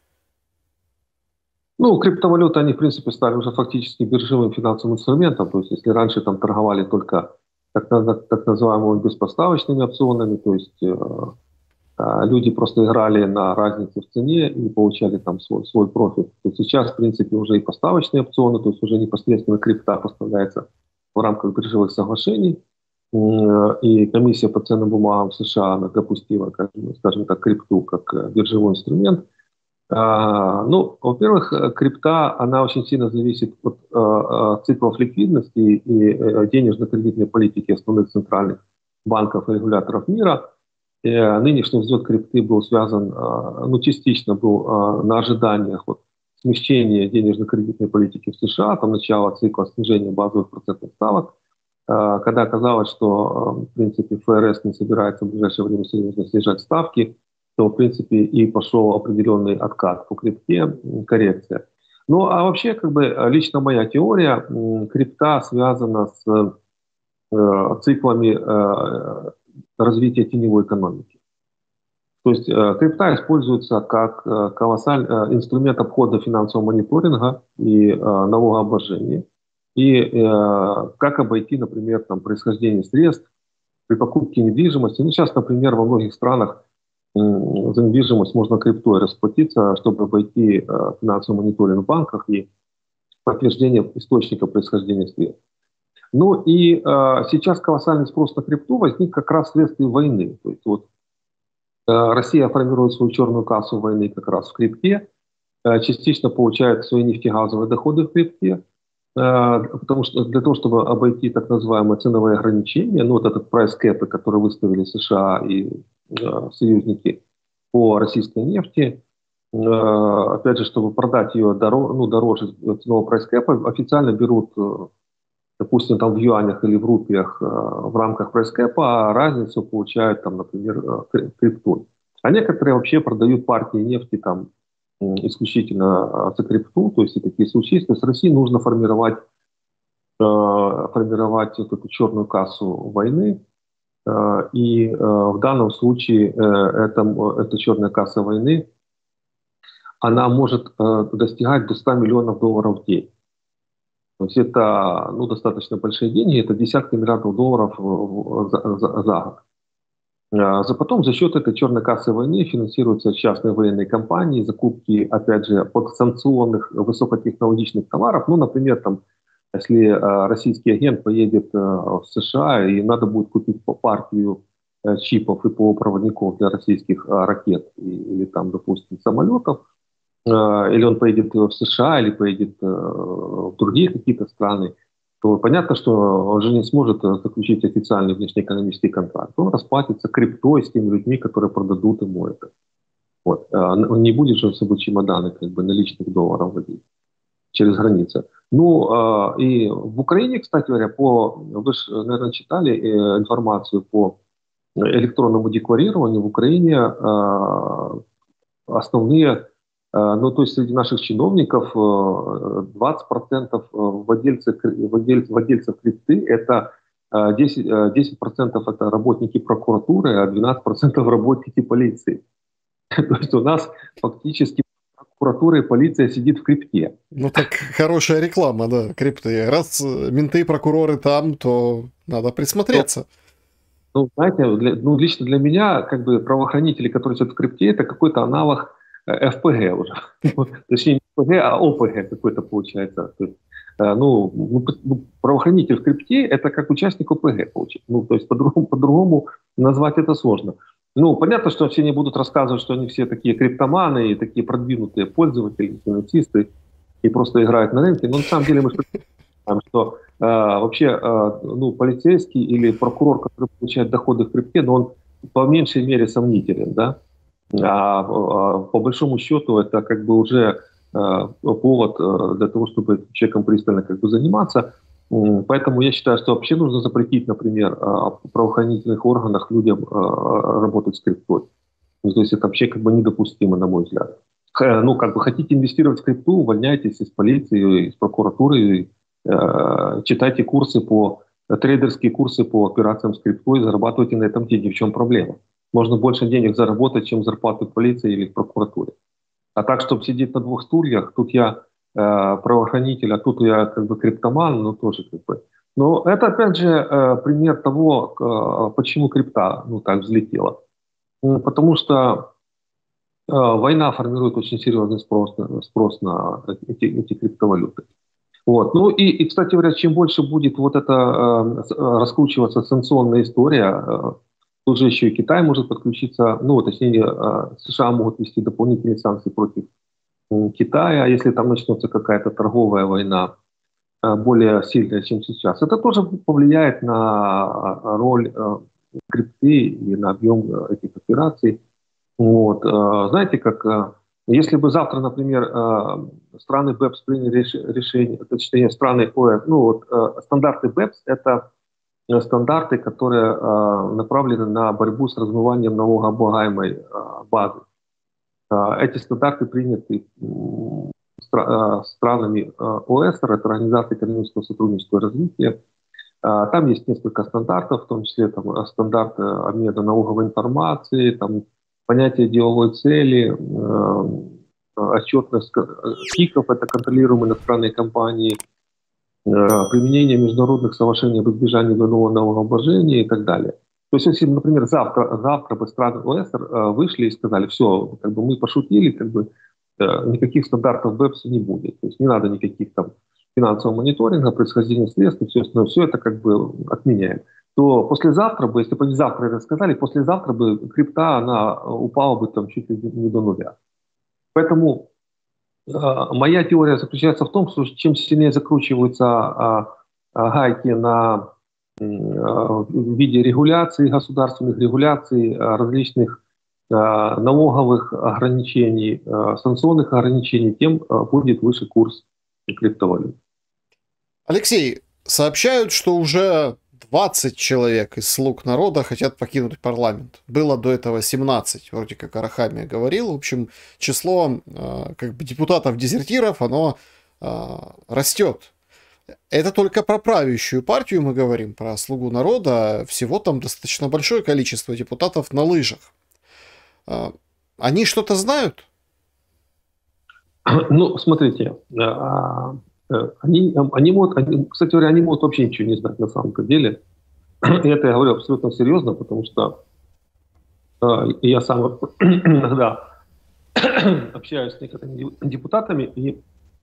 Ну, криптовалюты, они, в принципе, стали уже фактически биржевым финансовым инструментом. То есть, если раньше там торговали только так, так называемыми беспоставочными опционами, то есть э, э, люди просто играли на разнице в цене и получали там свой, свой профит. То сейчас, в принципе, уже и поставочные опционы, то есть уже непосредственно крипта поставляется в рамках биржевых соглашений. Э, и комиссия по ценным бумагам в США она допустила, как, скажем так, крипту как э, биржевой инструмент. А, ну, во-первых, крипта, она очень сильно зависит от а, циклов ликвидности и а, денежно-кредитной политики основных центральных банков и регуляторов мира. И, а, нынешний взлет крипты был связан, а, ну, частично был а, на ожиданиях вот, смещения денежно-кредитной политики в США, там начало цикла снижения базовых процентных ставок, а, когда оказалось, что, а, в принципе, ФРС не собирается в ближайшее время серьезно снижать ставки, то, в принципе, и пошел определенный откат по крипте, коррекция. Ну, а вообще, как бы, лично моя теория, крипта связана с э, циклами э, развития теневой экономики. То есть э, крипта используется как э, колоссальный э, инструмент обхода финансового мониторинга и э, налогообложения. И э, как обойти, например, там, происхождение средств при покупке недвижимости. Ну, сейчас, например, во многих странах за недвижимость можно криптой расплатиться, чтобы обойти э, финансовый мониторинг в банках и подтверждение источника происхождения средств. Ну и э, сейчас колоссальный спрос на крипту возник как раз вследствие войны. То есть вот э, Россия формирует свою черную кассу войны как раз в крипте, э, частично получает свои нефтегазовые доходы в крипте, э, потому что для того, чтобы обойти так называемые ценовые ограничения, ну вот этот прайс кэп, который выставили США и союзники по российской нефти, опять же, чтобы продать ее дороже, ну, дороже ценового прайс-кэпа, официально берут, допустим, там в юанях или в рупиях в рамках прайс-кэпа, а разницу получают, там, например, криптой. А некоторые вообще продают партии нефти там исключительно за крипту, то есть и такие случаи. То есть России нужно формировать, формировать вот эту черную кассу войны. И э, в данном случае э, это, эта черная касса войны, она может э, достигать до ста миллионов долларов в день. То есть это, ну, достаточно большие деньги, это десятки миллиардов долларов за, за, за год. А потом за счет этой черной кассы войны финансируются частные военные компании, закупки, опять же, подсанкционных высокотехнологичных товаров, ну, например, там, если э, российский агент поедет э, в США и надо будет купить по партию э, чипов и полупроводников для российских э, ракет и, или там, допустим, самолетов, э, или он поедет в США, или поедет э, в другие какие-то страны, то понятно, что он же не сможет заключить официальный внешнеэкономический контракт. Он расплатится криптой с теми людьми, которые продадут ему это. Вот. Он не будет же с собой чемоданы как бы, наличных долларов водить через границу. Ну, э, и в Украине, кстати говоря, по, вы же, наверное, читали э, информацию по электронному декларированию. В Украине э, основные, э, ну, то есть среди наших чиновников э, двадцать процентов владельцев, владельцев, владельцев крипты, это э, десять, десять процентов это работники прокуратуры, а двенадцать процентов работники полиции. То есть у нас фактически прокуратура и полиция сидит в крипте. Ну так хорошая реклама, да, крипты. Раз менты и прокуроры там, то надо присмотреться. Ну, знаете, для, ну, лично для меня, как бы, правоохранители, которые сидят в крипте, это какой-то аналог эф пэ гэ уже. Точнее, не эф пэ гэ, а о пэ гэ какой-то получается. То есть, ну, ну, правоохранитель в крипте – это как участник о пэ гэ получается. Ну, то есть по-другому, по-другому назвать это сложно. Ну, понятно, что все не будут рассказывать, что они все такие криптоманы и такие продвинутые пользователи, финансисты и просто играют на рынке. Но на самом деле мы знаем, что э, вообще э, ну, полицейский или прокурор, который получает доходы в крипте, но он по меньшей мере сомнителен, да. А, а по большому счету это как бы уже э, повод э, для того, чтобы человеком пристально как бы заниматься. Поэтому я считаю, что вообще нужно запретить, например, в правоохранительных органах людям работать с криптой. Ну, то есть это вообще как бы недопустимо, на мой взгляд. Х- Ну, как бы хотите инвестировать в крипту, увольняйтесь из полиции, из прокуратуры, э, читайте курсы по, трейдерские курсы по операциям с криптой, зарабатывайте на этом деньги. В чем проблема? Можно больше денег заработать, чем зарплаты в полиции или в прокуратуре. А так, чтобы сидеть на двух стульях, тут я э, правоохранитель, а тут я как бы криптоман, ну тоже как бы. Но это опять же э, пример того, э, почему крипта ну так взлетела. Ну, потому что э, война формирует очень серьезный спрос, на- спрос на эти, эти криптовалюты. Вот. Ну и, и, кстати говоря, чем больше будет вот эта э, с- э, раскручиваться санкционная история, э, тут же еще и Китай может подключиться, ну, точнее, э, США могут ввести дополнительные санкции против м, Китая, если там начнется какая-то торговая война э, более сильная, чем сейчас. Это тоже повлияет на э, роль э, крипты и на объем э, этих операций. Вот. э, Знаете, как э, если бы завтра, например, э, страны БЭПС приняли реш- решение, точнее, страны ОЭС, ну вот э, стандарты БЭПС — это э, стандарты, которые э, направлены на борьбу с размыванием налогооблагаемой э, базы. Э, Эти стандарты приняты м, стра- э, странами э, ОЭСР, это Организация экономического сотрудничества и развития. А, Там есть несколько стандартов, в том числе там, э, стандарты обмена налоговой информацией, там, понятие деловой цели, э, отчетность к- э, КИКов, это контролируемые иностранные компании, э, применение международных соглашений об избежании двойного налогообложения и так далее. То есть, если, например, завтра, завтра бы страны ОЭСР э, вышли и сказали, все, как бы мы пошутили, как бы э, никаких стандартов БЭПС не будет, то есть не надо никаких там финансового мониторинга, происхождения средств и все остальное, все это как бы отменяем, то послезавтра бы, если бы они завтра это сказали, послезавтра бы крипта, она упала бы там чуть ли не до нуля. Поэтому а, моя теория заключается в том, что чем сильнее закручиваются а, а, гайки на, м, а, в виде регуляций, государственных регуляций, а, различных а, налоговых ограничений, а, санкционных ограничений, тем а, будет выше курс криптовалют. Алексей, сообщают, что уже двадцать человек из «Слуг народа» хотят покинуть парламент. Было до этого семнадцать, вроде как Арахамия говорил. В общем, число э, как бы депутатов-дезертиров, оно э, растет. Это только про правящую партию мы говорим, про «Слугу народа». Всего там достаточно большое количество депутатов на лыжах. Э, Они что-то знают? Ну, смотрите, а, э, они, они могут, они, кстати говоря, они могут вообще ничего не знать на самом-то деле. И это я говорю абсолютно серьезно, потому что э, я сам иногда общаюсь с некоторыми депутатами, и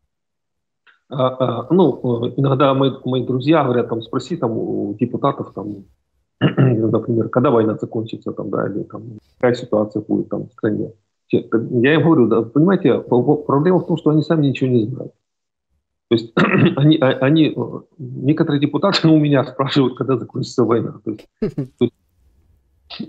а, а, ну, э, иногда мои, мои друзья говорят, там, спроси там у депутатов, там, например, когда война закончится, там, да, или там, какая ситуация будет там в стране. Я им говорю, да, понимаете, проблема в том, что они сами ничего не знают. То есть они, а- они, э, некоторые депутаты у меня спрашивают, когда закончится война. То есть, то есть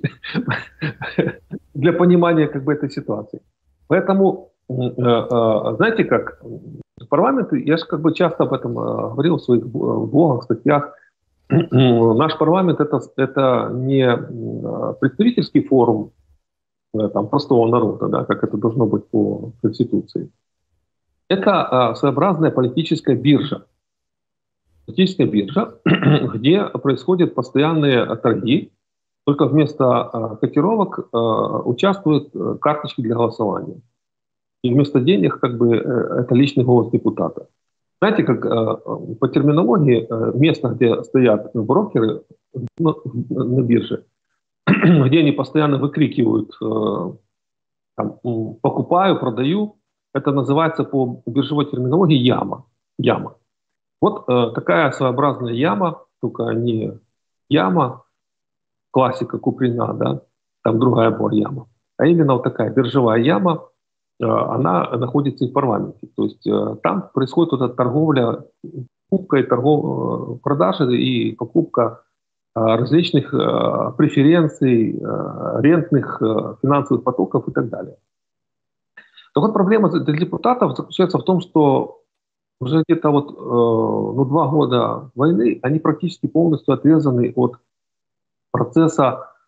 для понимания как бы этой ситуации. Поэтому, э, э, знаете как, парламент, я же как бы часто об этом э, говорил в своих блогах, статьях, наш парламент это, это не э, представительский форум э, там, простого народа, да, как это должно быть по Конституции. Это э, своеобразная политическая биржа. Политическая биржа, где происходят постоянные торги, только вместо э, котировок э, участвуют э, карточки для голосования. И вместо денег как бы э, это личный голос депутата. Знаете, как э, по терминологии э, место, где стоят брокеры ну, на бирже, где они постоянно выкрикивают э, там, м, покупаю, продаю, это называется по биржевой терминологии яма. Яма. Вот э, такая своеобразная яма, только не яма, классика Куприна, да, там другая была яма, а именно вот такая биржевая яма, э, она находится и в парламенте. То есть э, там происходит вот эта торговля, покупка и торгов, э, продажа и покупка э, различных э, преференций, э, рентных э, финансовых потоков и так далее. Так вот, проблема для депутатов заключается в том, что уже где-то вот, э, ну, два года войны, они практически полностью отрезаны от процесса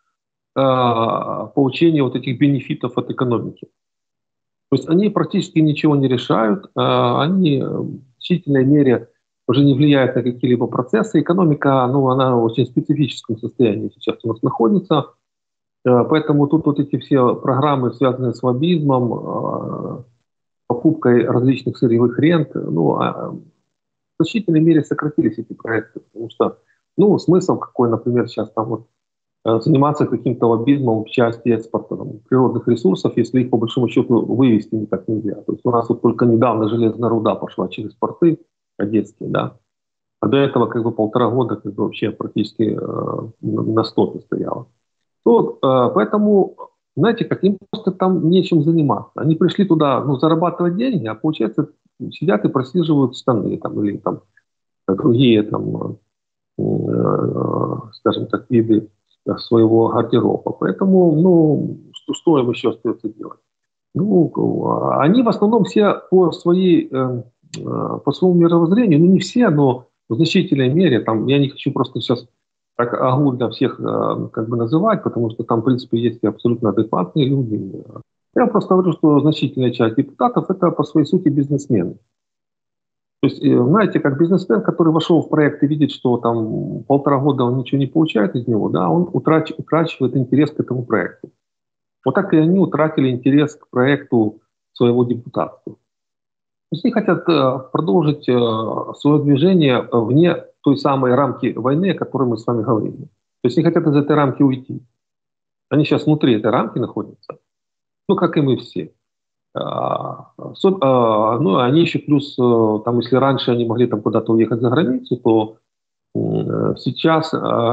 получения вот этих бенефитов от экономики. То есть они практически ничего не решают, они в значительной мере уже не влияют на какие-либо процессы. Экономика, ну, она в очень специфическом состоянии сейчас у нас находится, поэтому тут вот эти все программы, связанные с лоббизмом, покупкой различных сырьевых рент, ну, в значительной мере сократились эти проекты, потому что, ну, смысл какой, например, сейчас там вот заниматься каким-то лоббизмом в части экспорта там, природных ресурсов, если их по большому счету вывести никак нельзя. То есть у нас вот только недавно железная руда пошла через порты одесские, да, а до этого как бы полтора года как бы вообще практически э, на стопе стояла. Вот, э, поэтому, знаете, как им просто там нечем заниматься. Они пришли туда, ну, зарабатывать деньги, а получается сидят и просиживают штаны там, или там другие там, э, э, скажем так, виды своего гардероба. Поэтому, ну, что, что им еще остается делать? Ну, они в основном все по своей, э, по своему мировоззрению, ну не все, но в значительной мере, там, я не хочу просто сейчас так огульно всех э, как бы называть, потому что там, в принципе, есть и абсолютно адекватные люди. Я просто говорю, что значительная часть депутатов это по своей сути бизнесмены. То есть, знаете, как бизнесмен, который вошел в проект и видит, что там полтора года он ничего не получает из него, да, он утрач, утрачивает интерес к этому проекту. Вот так и они утратили интерес к проекту своего депутатства. То есть они хотят э, продолжить э, свое движение вне той самой рамки войны, о которой мы с вами говорили. То есть они хотят из этой рамки уйти. Они сейчас внутри этой рамки находятся, ну, как и мы все. Ну, они еще плюс, там, если раньше они могли там куда-то уехать за границу, то сейчас,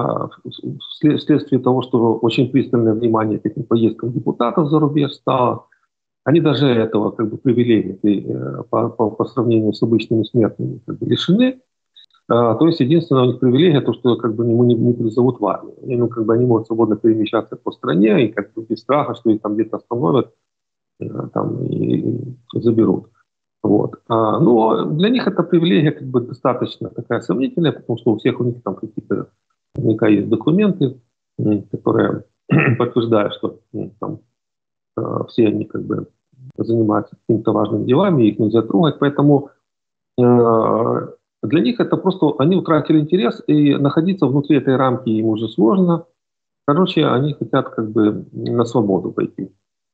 вследствие того, что очень пристальное внимание к этим поездкам депутатов за рубеж стало, они даже этого как бы привилегий по, по, по сравнению с обычными смертными как бы лишены. То есть единственная у них привилегия, то, что как бы ему не, не призовут в армию. И, ну, как бы они могут свободно перемещаться по стране и как бы без страха, что их там где-то остановят там, и, и заберут. Вот. А, но для них эта привилегия как бы достаточно такая сомнительная, потому что у всех у них там какие-то наверняка есть документы, которые подтверждают, что ну, там, все они как бы занимаются какими-то важными делами, их нельзя трогать, поэтому э, для них это просто, они утратили интерес, и находиться внутри этой рамки им уже сложно. Короче, они хотят как бы на свободу пойти.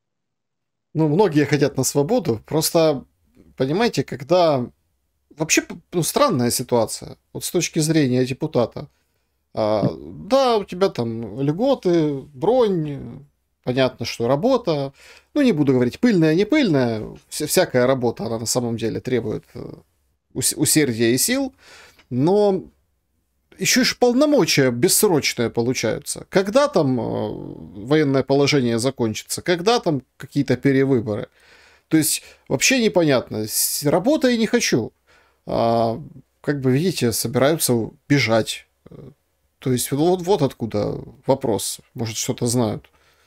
Ну, многие хотят на свободу, просто, понимаете, когда... Вообще, ну, странная ситуация, вот с точки зрения депутата. А, да, у тебя там льготы, бронь, понятно, что работа. Ну, не буду говорить пыльная, не пыльная. Вся, всякая работа, она на самом деле требует ус- усердия и сил. Но еще и полномочия бессрочные получаются. Когда там э, военное положение закончится? Когда там какие-то перевыборы? То есть вообще непонятно. Работа я не хочу. А, как бы видите, собираются бежать. То есть вот, вот откуда вопрос. Может, что-то знают.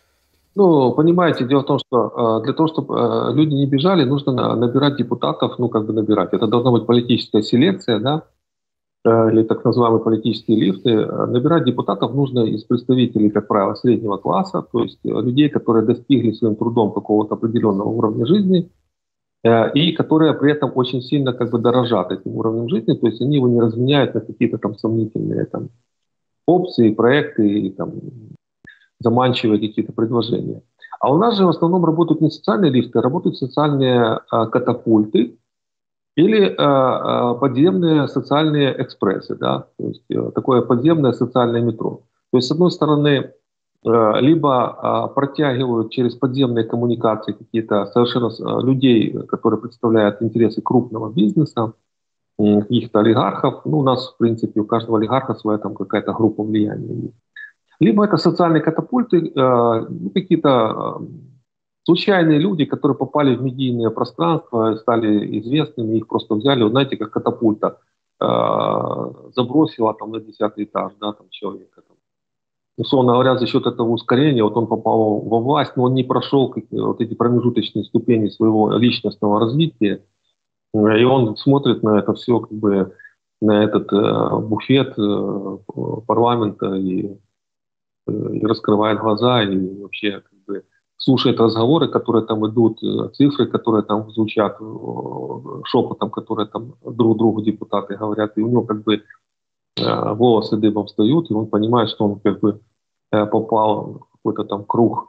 Ну, понимаете, дело в том, что э, для того, чтобы э, люди не бежали, нужно на- набирать депутатов, ну, как бы набирать. Это должна быть политическая селекция, да, э, или так называемые политические лифты. Э, Набирать депутатов нужно из представителей, как правило, среднего класса, то есть э, людей, которые достигли своим трудом какого-то определенного уровня жизни, э, и которые при этом очень сильно как бы дорожат этим уровнем жизни, то есть они его не разменяют на какие-то там сомнительные там, опции, проекты, и, там, заманчивые какие-то предложения. А у нас же в основном работают не социальные лифты, а работают социальные э, катапульты или э, э, подземные социальные экспрессы, да, то есть э, такое подземное социальное метро. То есть, с одной стороны, э, либо э, протягивают через подземные коммуникации какие-то совершенно э, людей, которые представляют интересы крупного бизнеса, э, каких-то олигархов. Ну, у нас, в принципе, у каждого олигарха своя там какая-то группа влияния. Либо это социальные катапульты, э, ну, какие-то э, случайные люди, которые попали в медийное пространство, стали известными, их просто взяли, вот знаете, как катапульта э, забросила там на десятый этаж, да, там человека. Там. Условно говоря, за счет этого ускорения вот он попал во власть, но он не прошел вот эти промежуточные ступени своего личностного развития, и он смотрит на это все как бы на этот э, буфет э, парламента и и раскрывает глаза, и вообще как бы слушает разговоры, которые там идут, цифры, которые там звучат шепотом, которые там друг другу депутаты говорят, и у него как бы волосы дыбом встают, и он понимает, что он как бы попал в какой-то там круг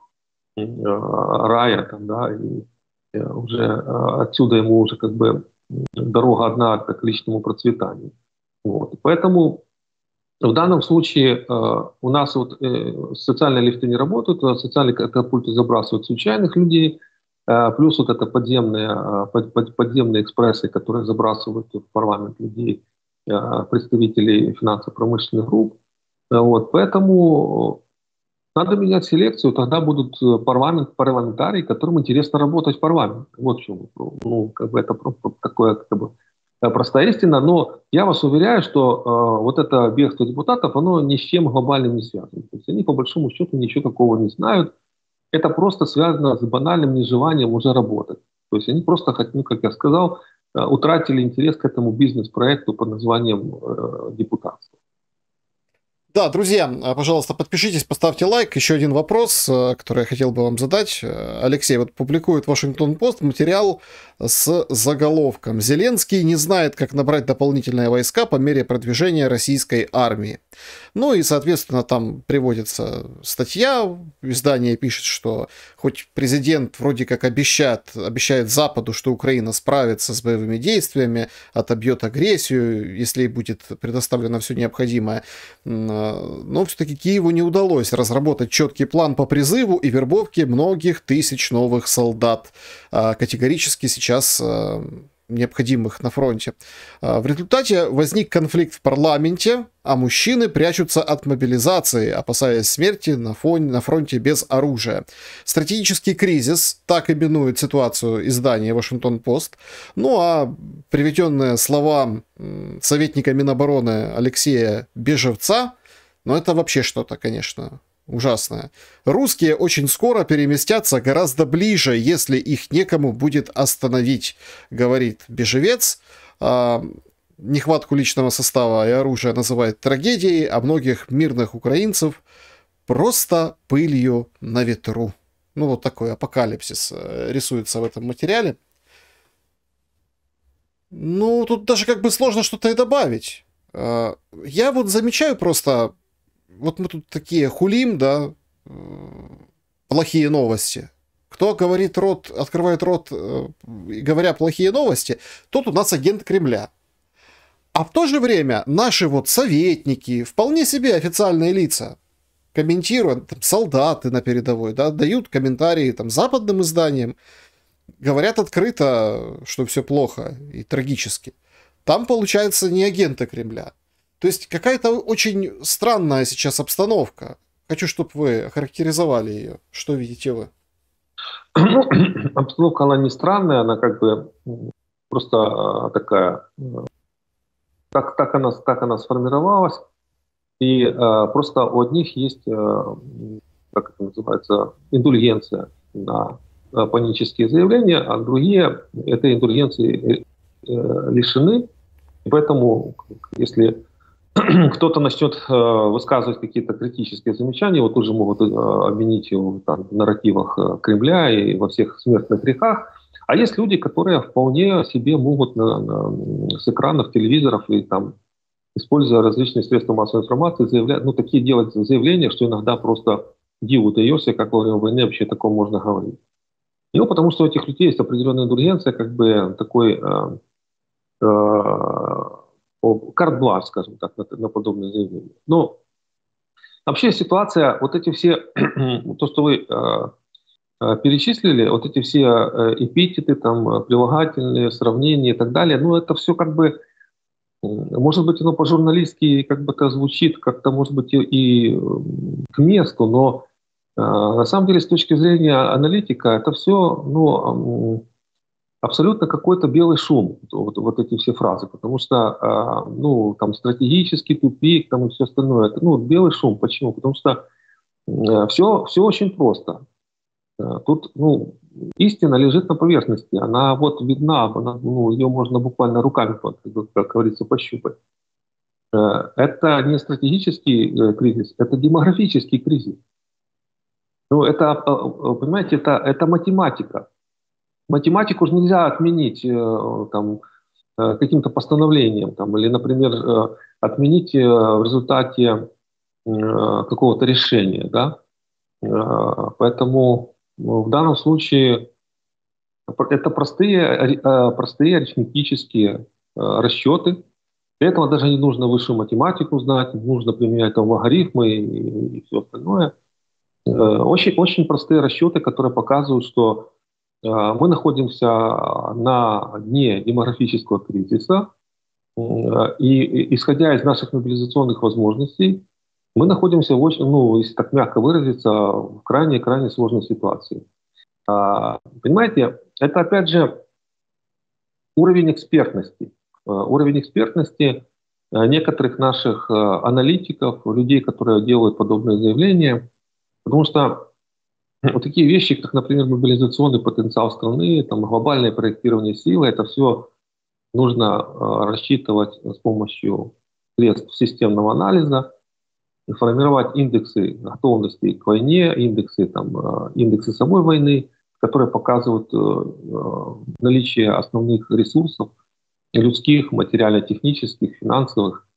рая, там, да, и уже отсюда ему уже как бы дорога одна к личному процветанию. Вот. Поэтому в данном случае э, у нас вот, э, социальные лифты не работают, а социальные катапульты забрасывают случайных людей, э, плюс вот это подземные, э, под, под, подземные экспрессы, которые забрасывают в парламент людей, э, представителей финансово-промышленных групп. Э, вот. Поэтому надо менять селекцию, тогда будут парламент, парламентарии, которым интересно работать в парламенте. Вот в чем. Ну, как бы это такое как бы простая истина, но я вас уверяю, что э, вот это бегство депутатов, оно ни с чем глобальным не связано. То есть они по большому счету ничего такого не знают. Это просто связано с банальным нежеланием уже работать. То есть они просто, ну, как я сказал, э, утратили интерес к этому бизнес-проекту под названием э, депутатство. Да, друзья, пожалуйста, подпишитесь, поставьте лайк. Еще один вопрос, который я хотел бы вам задать. Алексей, вот публикует Вашингтон-Пост материал с заголовком «Зеленский не знает, как набрать дополнительные войска по мере продвижения российской армии». Ну и, соответственно, там приводится статья, издание пишет, что хоть президент вроде как обещает, обещает Западу, что Украина справится с боевыми действиями, отобьет агрессию, если будет предоставлено все необходимое, но все-таки Киеву не удалось разработать четкий план по призыву и вербовке многих тысяч новых солдат, категорически сейчас необходимых на фронте. В результате возник конфликт в парламенте, а мужчины прячутся от мобилизации, опасаясь смерти на, фоне, на фронте без оружия. Стратегический кризис, так именует ситуацию издание Вашингтон-Пост. Ну а приведенные слова советника Минобороны Алексея Бежевца, ну это вообще что-то, конечно, ужасное. Русские очень скоро переместятся гораздо ближе, если их некому будет остановить, говорит Бежевец. А, нехватку личного состава и оружия называет трагедией, а многих мирных украинцев просто пылью на ветру. Ну вот такой апокалипсис рисуется в этом материале. Ну, тут даже как бы сложно что-то и добавить. А, я вот замечаю просто... Вот мы тут такие хулим, да, плохие новости. Кто говорит рот, открывает рот, говоря плохие новости, тот у нас агент Кремля. А в то же время наши вот советники, вполне себе официальные лица, комментируют, там, солдаты на передовой, да, дают комментарии там, западным изданиям, говорят открыто, что все плохо и трагически. Там, получается, не агенты Кремля. То есть какая-то очень странная сейчас обстановка. Хочу, чтобы вы охарактеризовали ее. Что видите вы? Ну, обстановка, она не странная, она как бы просто такая... Так, так, она, так она сформировалась. И э, просто у одних есть, э, как это называется, индульгенция на э, панические заявления, а другие этой индульгенции э, лишены. И поэтому, если кто-то начнет э, высказывать какие-то критические замечания, вот уже могут э, обвинить его там, в нарративах э, Кремля и во всех смертных грехах. А есть люди, которые вполне себе могут на, на, с экранов телевизоров и там, используя различные средства массовой информации, заявлять, ну, такие делать заявления, что иногда просто диву даешься, как во время войны вообще такое можно говорить. И ну, потому что у этих людей есть определенная индульгенция, как бы такой... Э, э, карт-бланш, скажем так, на, на подобные заявления. Но вообще ситуация, вот эти все, то, что вы э, э, перечислили, вот эти все э, эпитеты, там, прилагательные, сравнения и так далее, ну, это все как бы, может быть, оно по-журналистски как бы это звучит, как-то, может быть, и, и к месту, но э, на самом деле, с точки зрения аналитика, это все, ну, абсолютно какой-то белый шум, вот, вот эти все фразы, потому что, э, ну, там, стратегический тупик, там, и все остальное, это, ну, белый шум. Почему? Потому что э, все, все очень просто. Э, тут, ну, истина лежит на поверхности, она вот видна, она, ну, ее можно буквально руками, как, как говорится, пощупать. Это не стратегический кризис, это демографический кризис. Ну, это, понимаете, это, это математика. Математику же нельзя отменить там, каким-то постановлением, там, или, например, отменить в результате какого-то решения. Да? Поэтому в данном случае это простые, простые арифметические расчеты. Для этого даже не нужно высшую математику знать, нужно применять там логарифмы и, и все остальное. Очень, очень простые расчеты, которые показывают, что мы находимся на дне демографического кризиса, и исходя из наших мобилизационных возможностей, мы находимся в очень, ну, если так мягко выразиться, в крайне-крайне сложной ситуации. Понимаете, это опять же уровень экспертности. Уровень экспертности некоторых наших аналитиков, людей, которые делают подобные заявления, потому что вот такие вещи, как, например, мобилизационный потенциал страны, там, глобальное проектирование силы, это все нужно рассчитывать с помощью средств системного анализа, формировать индексы готовности к войне, индексы, там, индексы самой войны, которые показывают наличие основных ресурсов, людских, материально-технических, финансовых.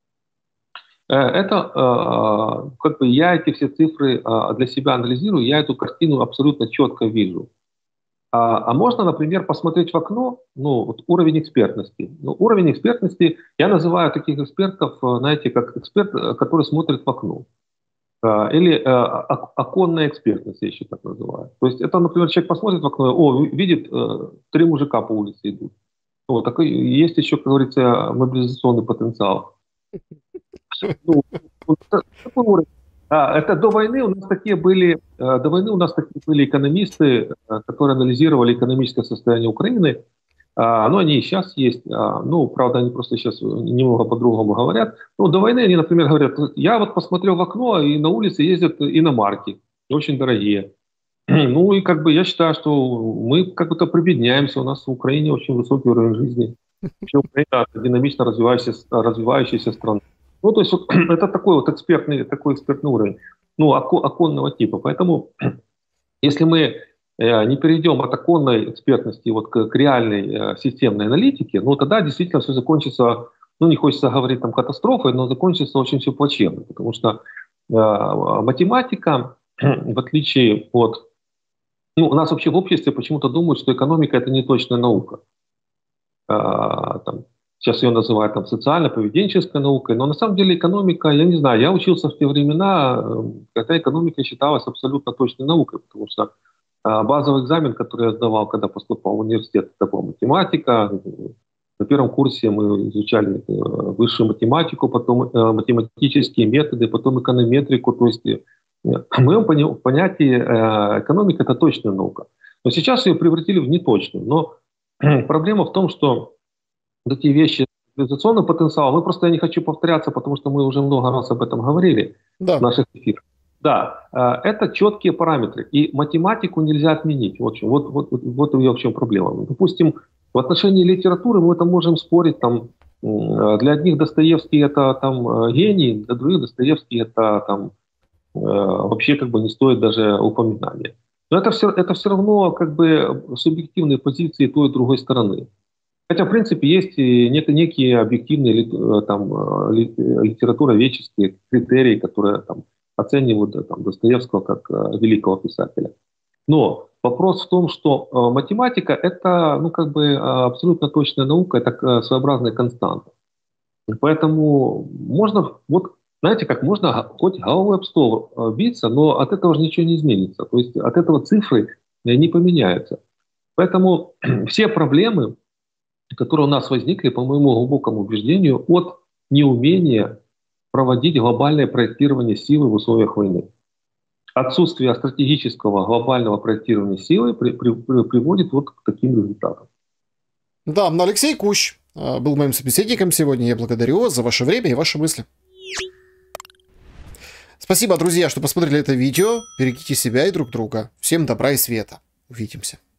Это, как бы, я эти все цифры для себя анализирую, я эту картину абсолютно четко вижу. А, а можно, например, посмотреть в окно, ну, вот уровень экспертности. Ну, уровень экспертности, я называю таких экспертов, знаете, как эксперт, который смотрит в окно. Или оконная экспертность, я еще так называю. То есть это, например, человек посмотрит в окно, о, видит, три мужика по улице идут. Вот, такой, есть еще, как говорится, мобилизационный потенциал. Ну, такой уровень. А, это до войны у нас такие были, до войны у нас такие были экономисты, которые анализировали экономическое состояние Украины. А, ну, они и сейчас есть. А, ну, правда, они просто сейчас немного по-другому говорят. Ну, до войны они, например, говорят, я вот посмотрел в окно, и на улице ездят иномарки, очень дорогие. Ну, и как бы я считаю, что мы как-то прибедняемся. У нас в Украине очень высокий уровень жизни. Вообще Украина динамично развивающаяся, развивающаяся страна. Ну, то есть вот, это такой вот экспертный, такой экспертный уровень, ну, оконного типа. Поэтому, если мы э, не перейдем от оконной экспертности вот к, к реальной э, системной аналитике, ну, тогда действительно все закончится, ну, не хочется говорить там катастрофой, но закончится очень все плачевно, потому что э, математика, в отличие от... Ну, у нас вообще в обществе почему-то думают, что экономика — это не точная наука. Э, там, Сейчас ее называют там социально-поведенческой наукой, но на самом деле экономика, я не знаю, я учился в те времена, когда экономика считалась абсолютно точной наукой, потому что базовый экзамен, который я сдавал, когда поступал в университет, это была математика. На первом курсе мы изучали высшую математику, потом математические методы, потом эконометрику. То есть в моем понятии экономика — это точная наука. Но сейчас ее превратили в неточную. Но проблема в том, что вот эти вещи, мобилизационный потенциал, мы просто, я не хочу повторяться, потому что мы уже много раз об этом говорили да. в наших эфирах. Да, это четкие параметры, и математику нельзя отменить. Вот, вот, вот, вот в чем проблема. Допустим, в отношении литературы мы это можем спорить, там, для одних Достоевский — это там гений, для других Достоевский — это там вообще как бы не стоит даже упоминания. Но это все, это все равно как бы субъективные позиции той и другой стороны. Хотя, в принципе, есть некие объективные там, литературоведческие критерии, которые там, оценивают там, Достоевского как великого писателя. Но вопрос в том, что математика — это ну, как бы абсолютно точная наука, это своеобразная константа. Поэтому можно, вот, знаете, как можно хоть головой об стол биться, но от этого же ничего не изменится. То есть от этого цифры не поменяются. Поэтому все проблемы, которые у нас возникли, по моему глубокому убеждению, от неумения проводить глобальное проектирование силы в условиях войны. Отсутствие стратегического глобального проектирования силы при, при, при, приводит вот к таким результатам. Да, Алексей Кущ был моим собеседником сегодня. Я благодарю вас за ваше время и ваши мысли. Спасибо, друзья, что посмотрели это видео. Берегите себя и друг друга. Всем добра и света. Увидимся.